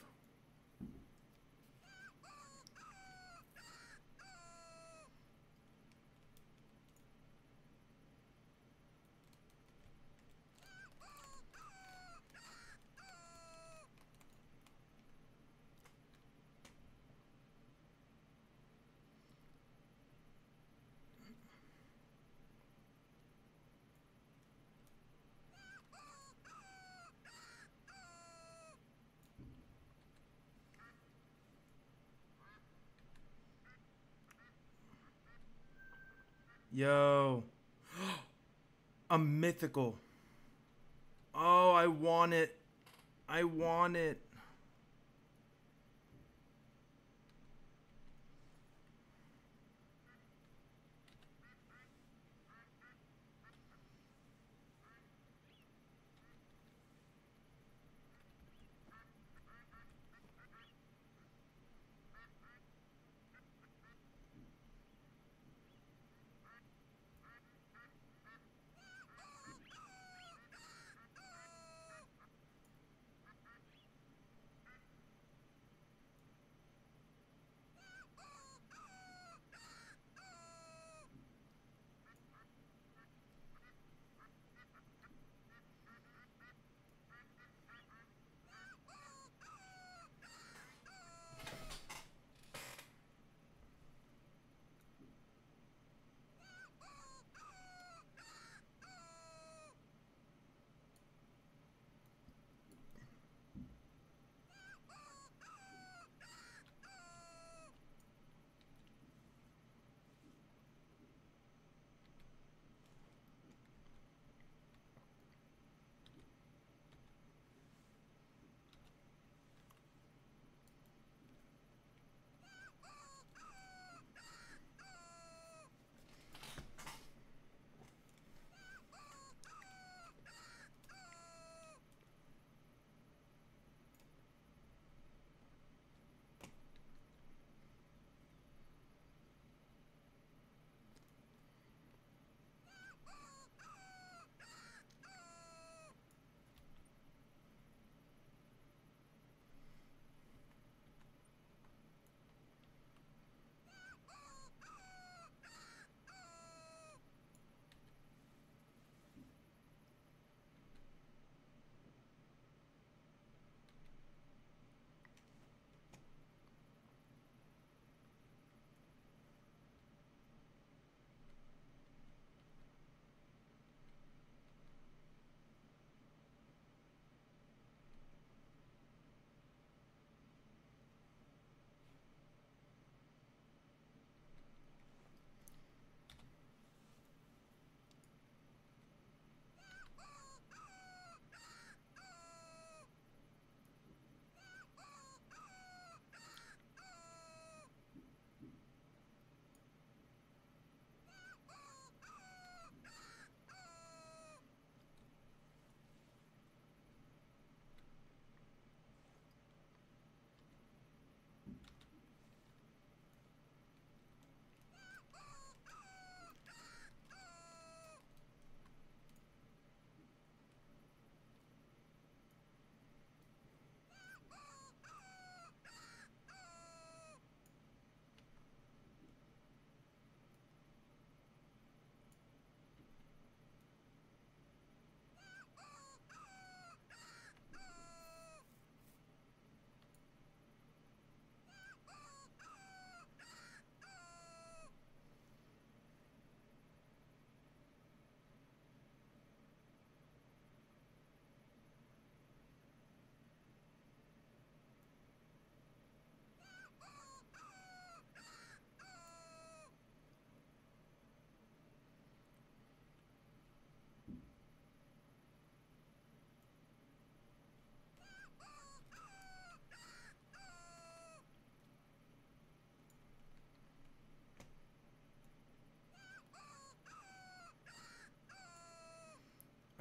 Yo. A mythical. Oh, I want it. I want it.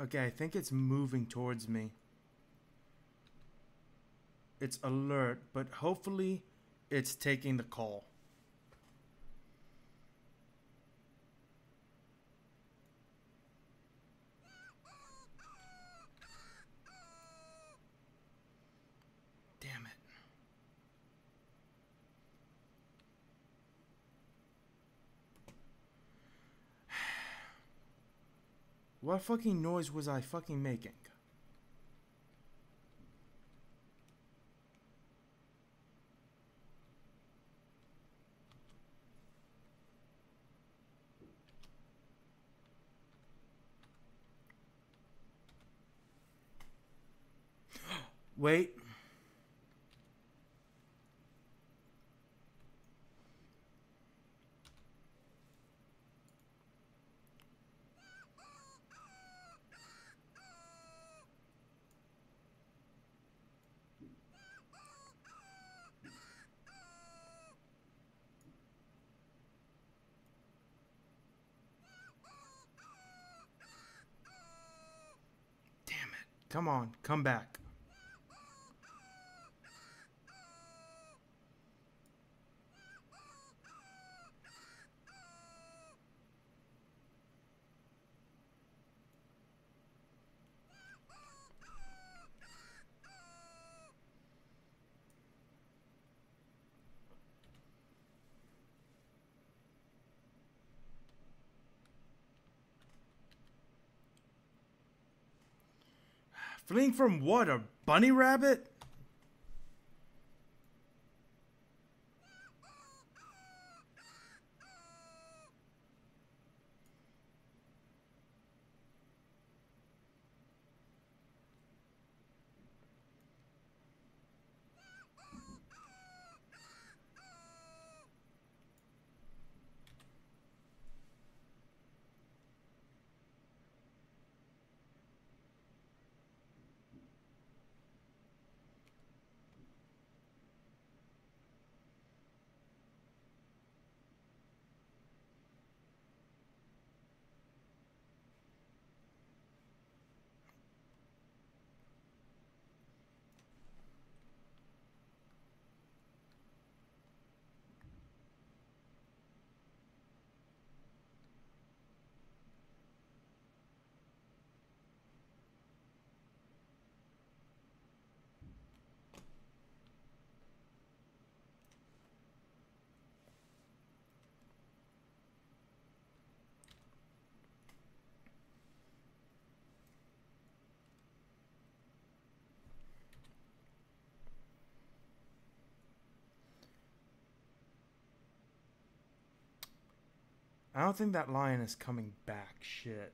Okay, I think it's moving towards me. It's alert, but hopefully it's taking the call. Damn it. What fucking noise was I fucking making? Wait. Damn it. Come on, come back. Fleeing from what? A bunny rabbit? I don't think that lion is coming back. Shit.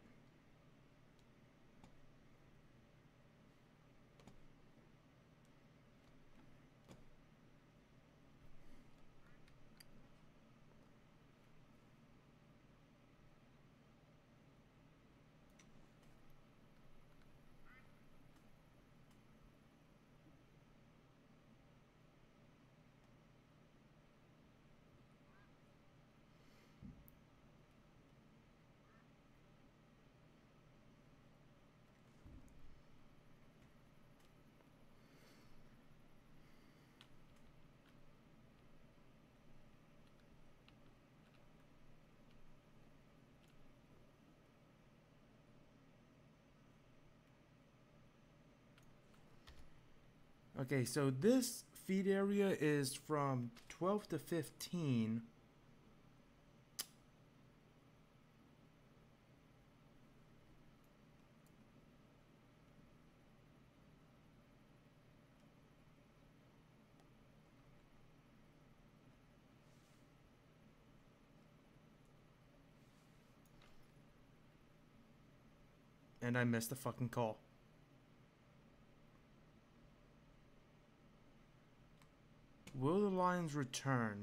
Okay, so this feed area is from twelve to fifteen. And I missed the fucking call. Will the lions return?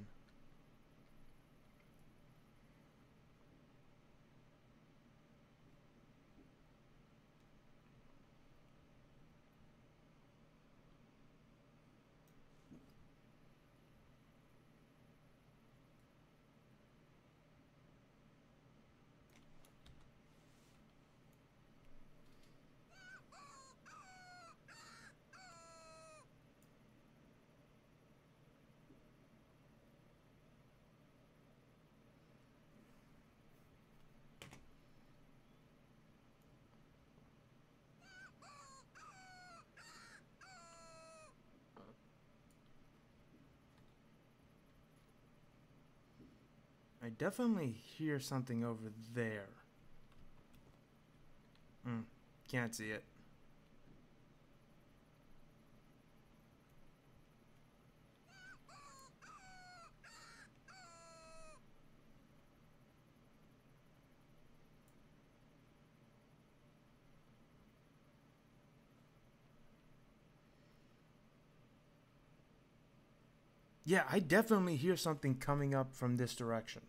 I definitely hear something over there. Hmm, can't see it. Yeah, I definitely hear something coming up from this direction.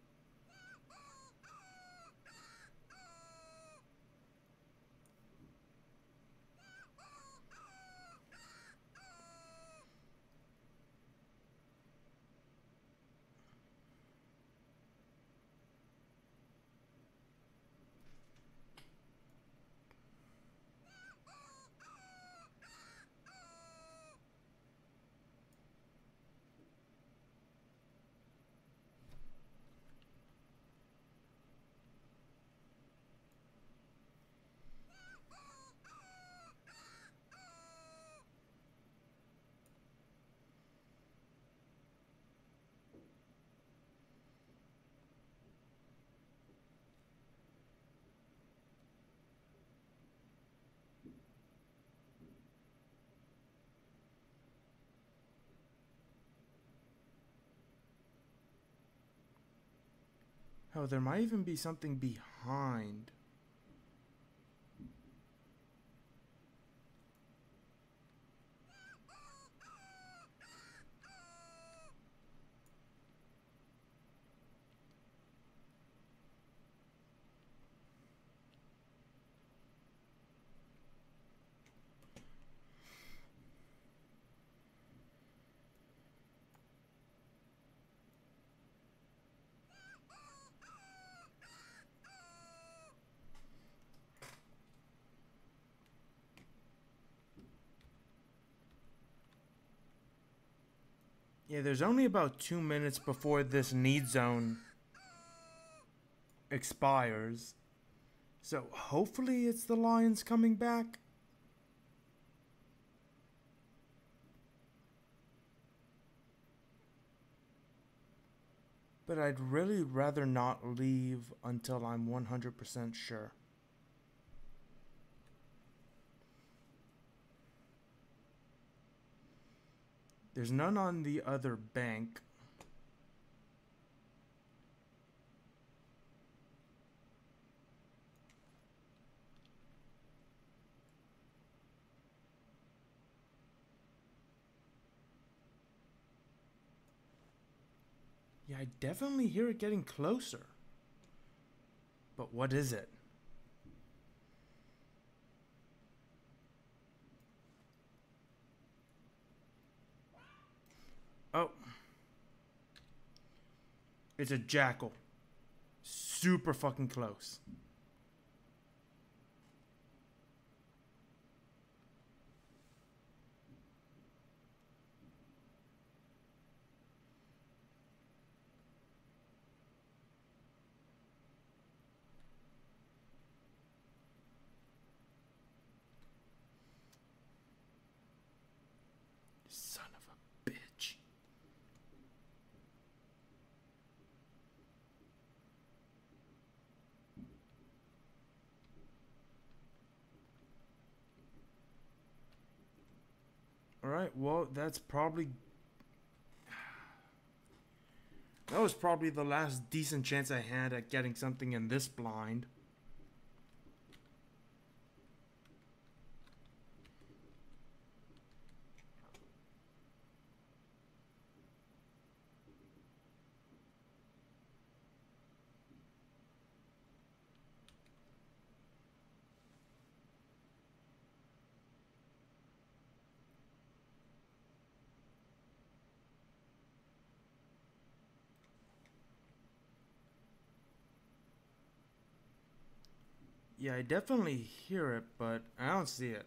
Oh, there might even be something behind. Yeah, there's only about two minutes before this need zone expires. So hopefully it's the lions coming back. But I'd really rather not leave until I'm one hundred percent sure. There's none on the other bank. Yeah, I definitely hear it getting closer. But what is it? Oh. It's a jackal. Super fucking close. Son of a bitch. Alright, well, that's probably... That was probably the last decent chance I had at getting something in this blind. Yeah, I definitely hear it, but I don't see it.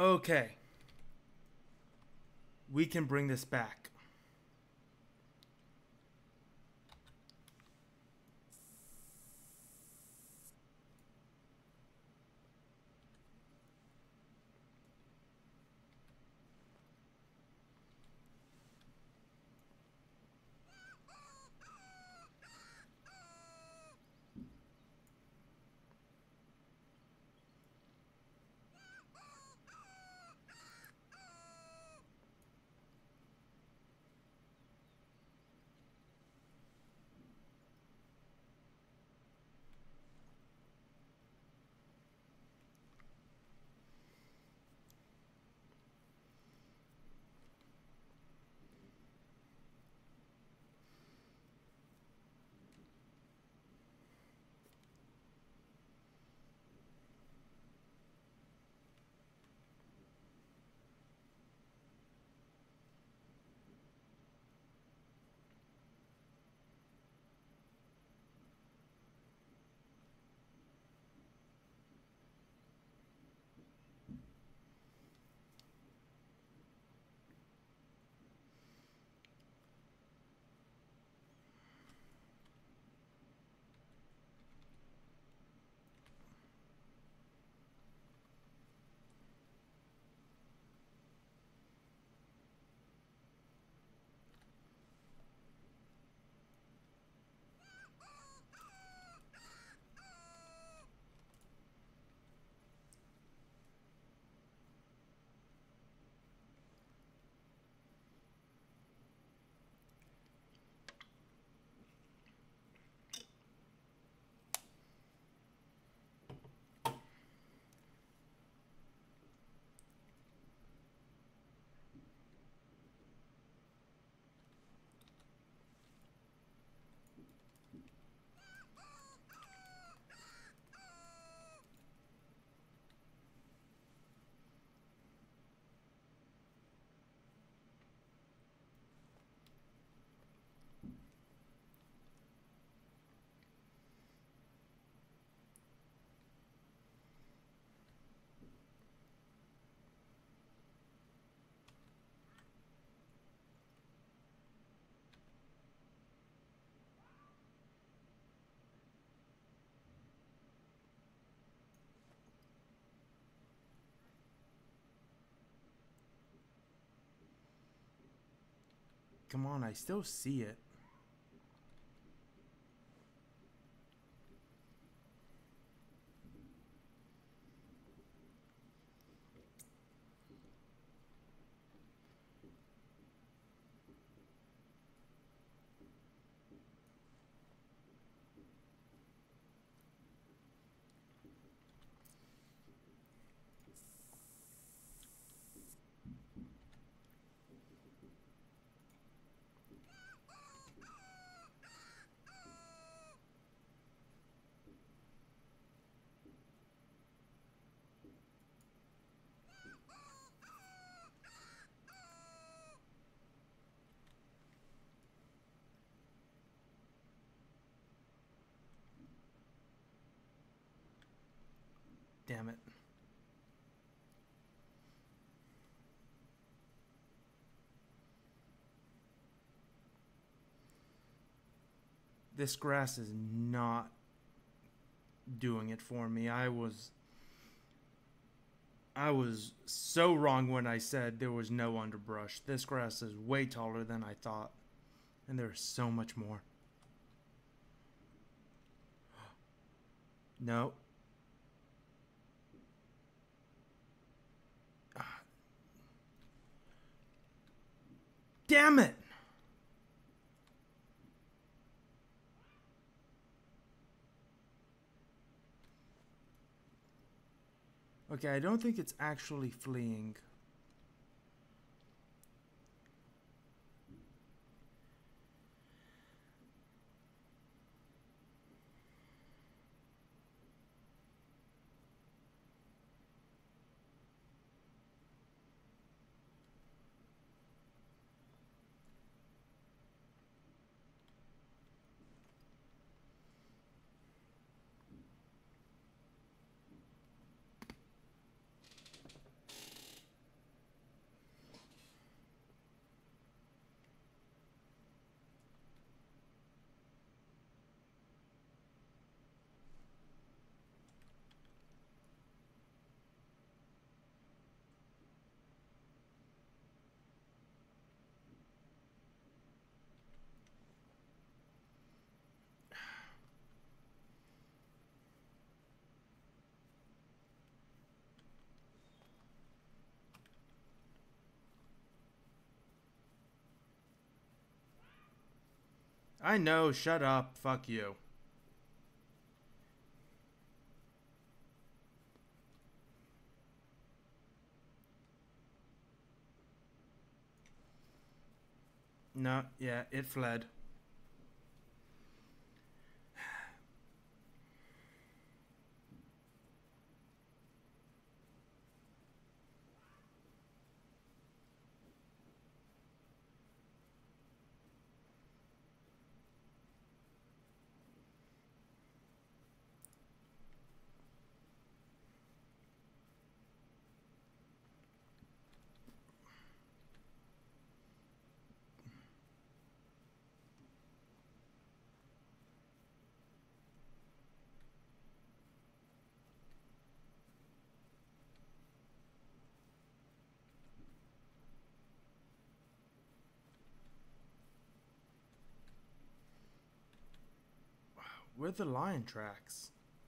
Okay. We can bring this back. Come on, I still see it. Damn it. This grass is not doing it for me. I was I was so wrong when I said there was no underbrush. This grass is way taller than I thought. And there's so much more. No. Damn it! Okay, I don't think it's actually fleeing. I know, shut up. Fuck you. No, yeah, it fled. Where are the lion tracks?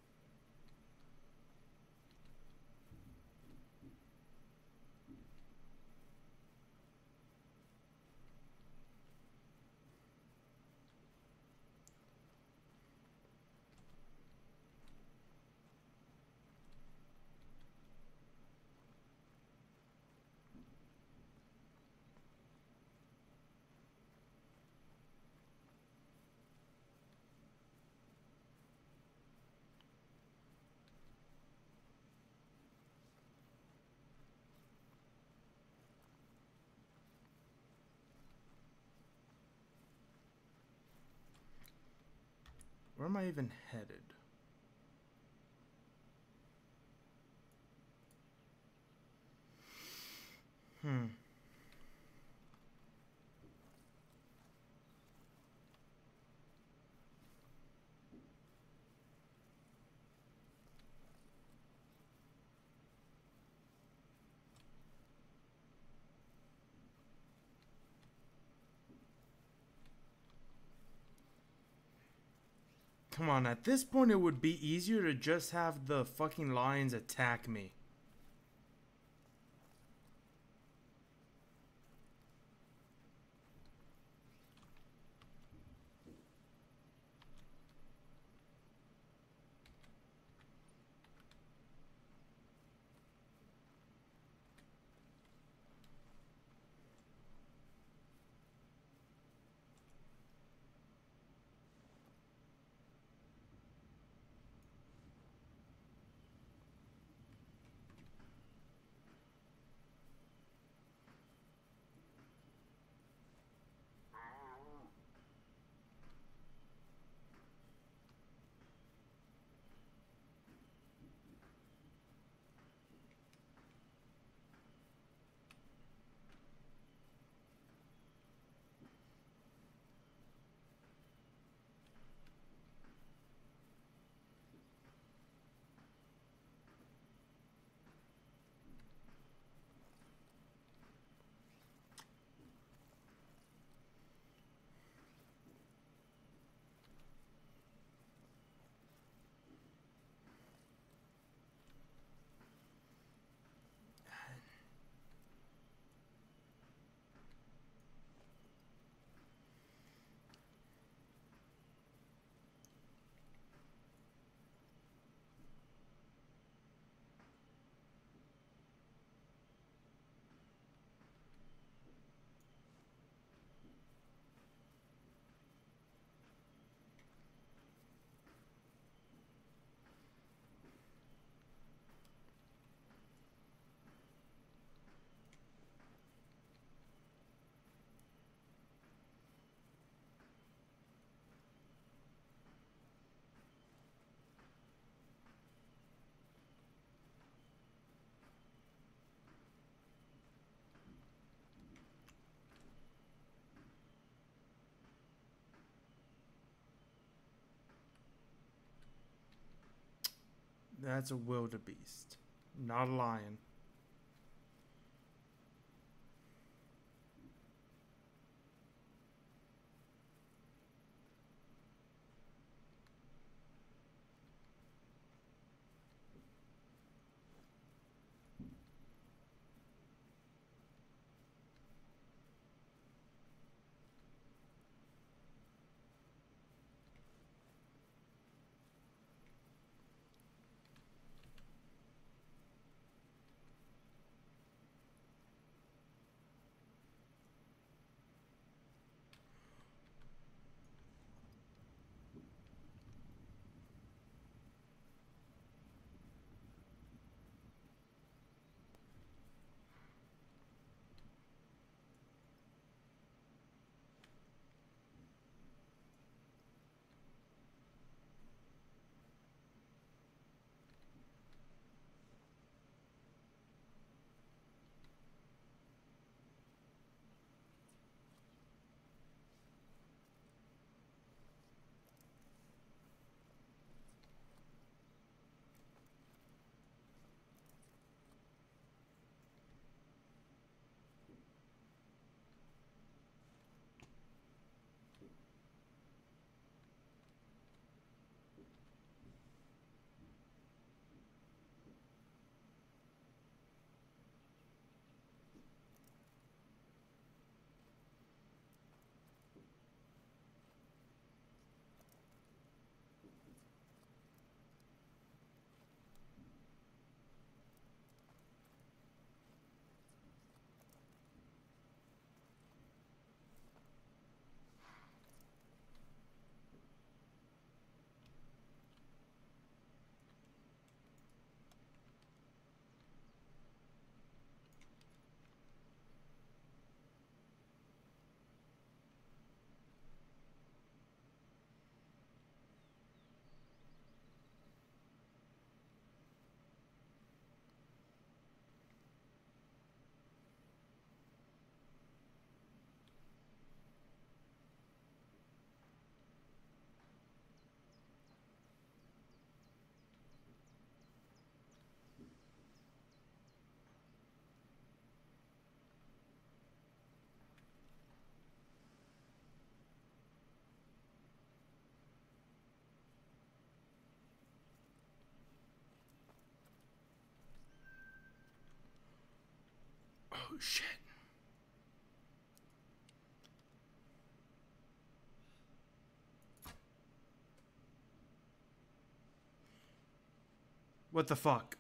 Where am I even headed? Hmm. Come on, at this point it would be easier to just have the fucking lions attack me. That's a wildebeest, not a lion. shit. What the fuck?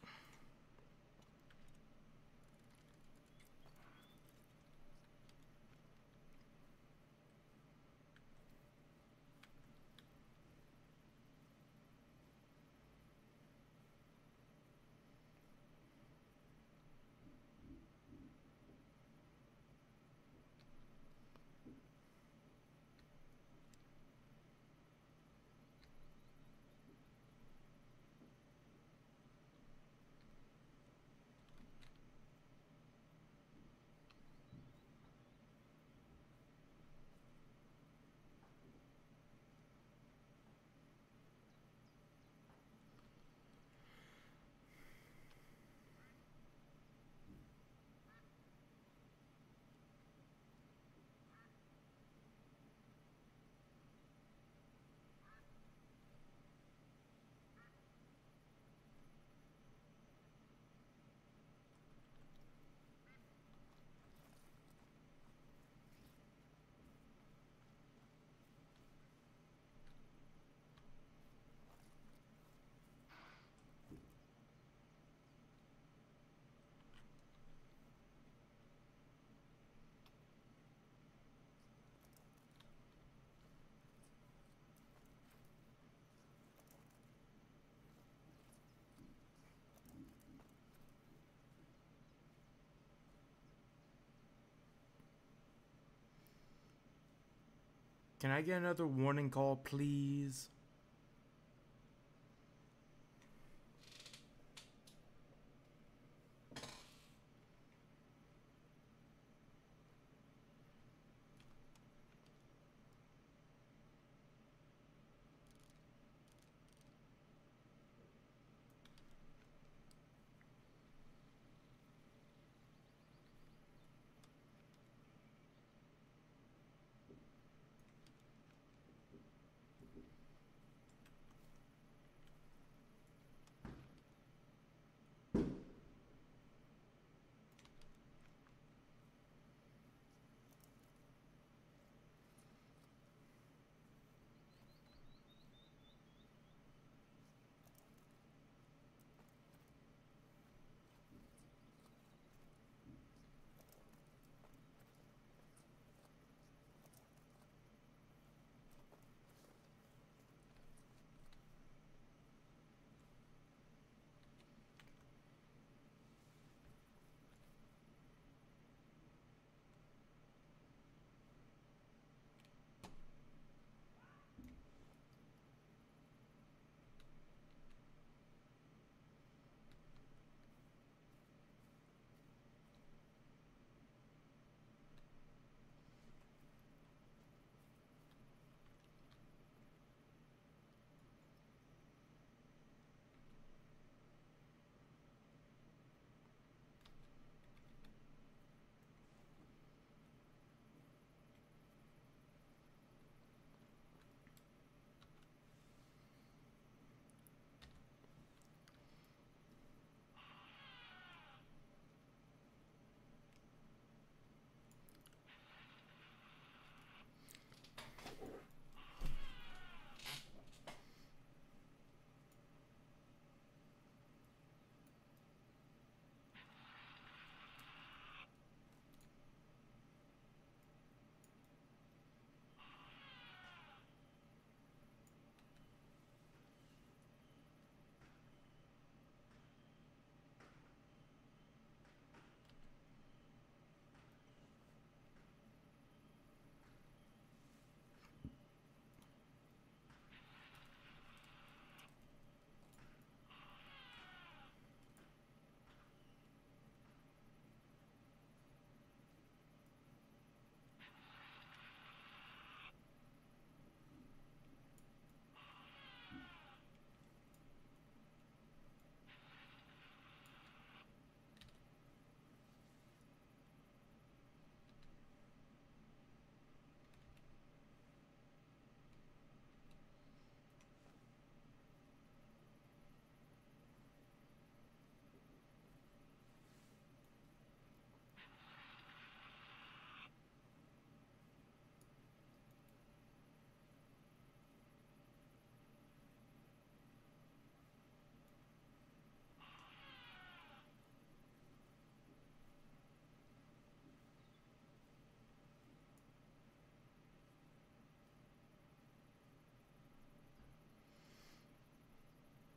Can I get another warning call, please?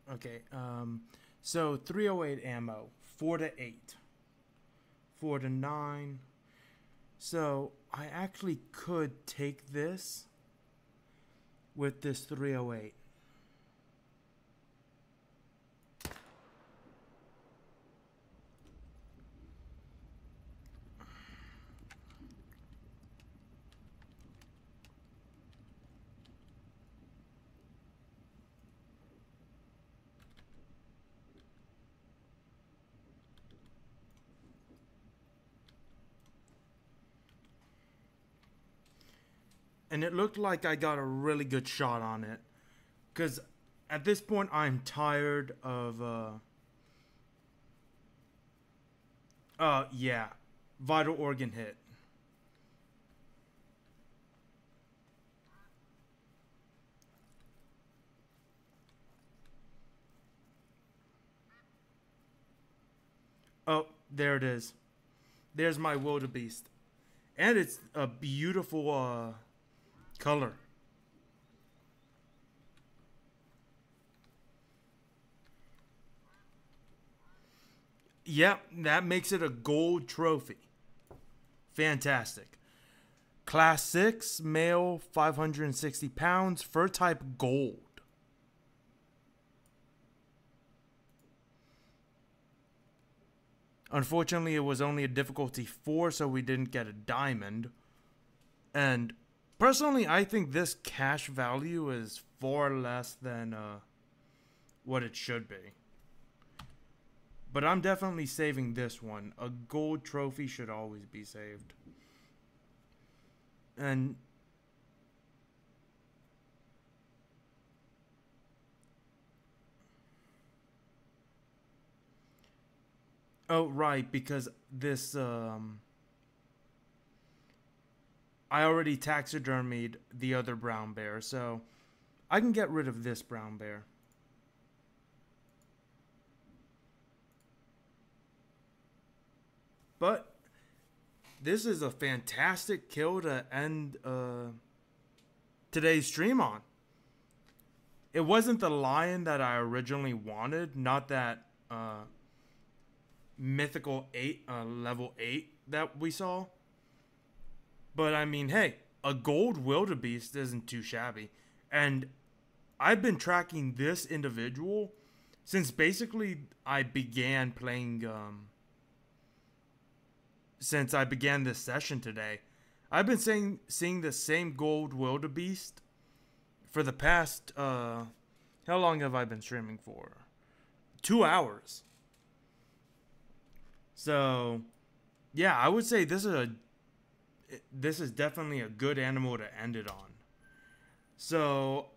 Okay, um, so three oh eight ammo, four to eight, four to nine. So I actually could take this with this three oh eight. And it looked like I got a really good shot on it. Because at this point, I'm tired of, uh... Uh, yeah. Vital organ hit. Oh, there it is. There's my wildebeest. And it's a beautiful, uh... color. Yep, that makes it a gold trophy. Fantastic. Class six, male, five hundred sixty pounds, fur type gold. Unfortunately, it was only a difficulty four, so we didn't get a diamond. And personally, I think this cash value is far less than uh, what it should be. But I'm definitely saving this one. A gold trophy should always be saved. And oh, right, because this um I already taxidermied the other brown bear, so I can get rid of this brown bear. But this is a fantastic kill to end uh, today's stream on. It wasn't the lion that I originally wanted, not that uh, mythical eight, uh, level eight that we saw. But I mean, hey, a gold wildebeest isn't too shabby. And I've been tracking this individual since basically I began playing... Um, Since I began this session today. I've been saying, seeing the same gold wildebeest for the past, uh, how long have I been streaming for? Two hours. So, yeah, I would say this is a, this is definitely a good animal to end it on. So,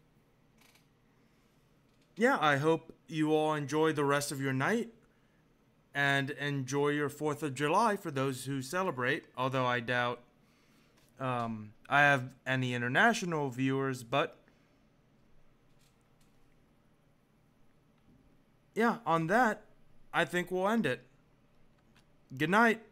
yeah, I hope you all enjoy the rest of your night. And enjoy your fourth of July for those who celebrate. Although I doubt um, I have any international viewers. But yeah, on that, I think we'll end it. Good night.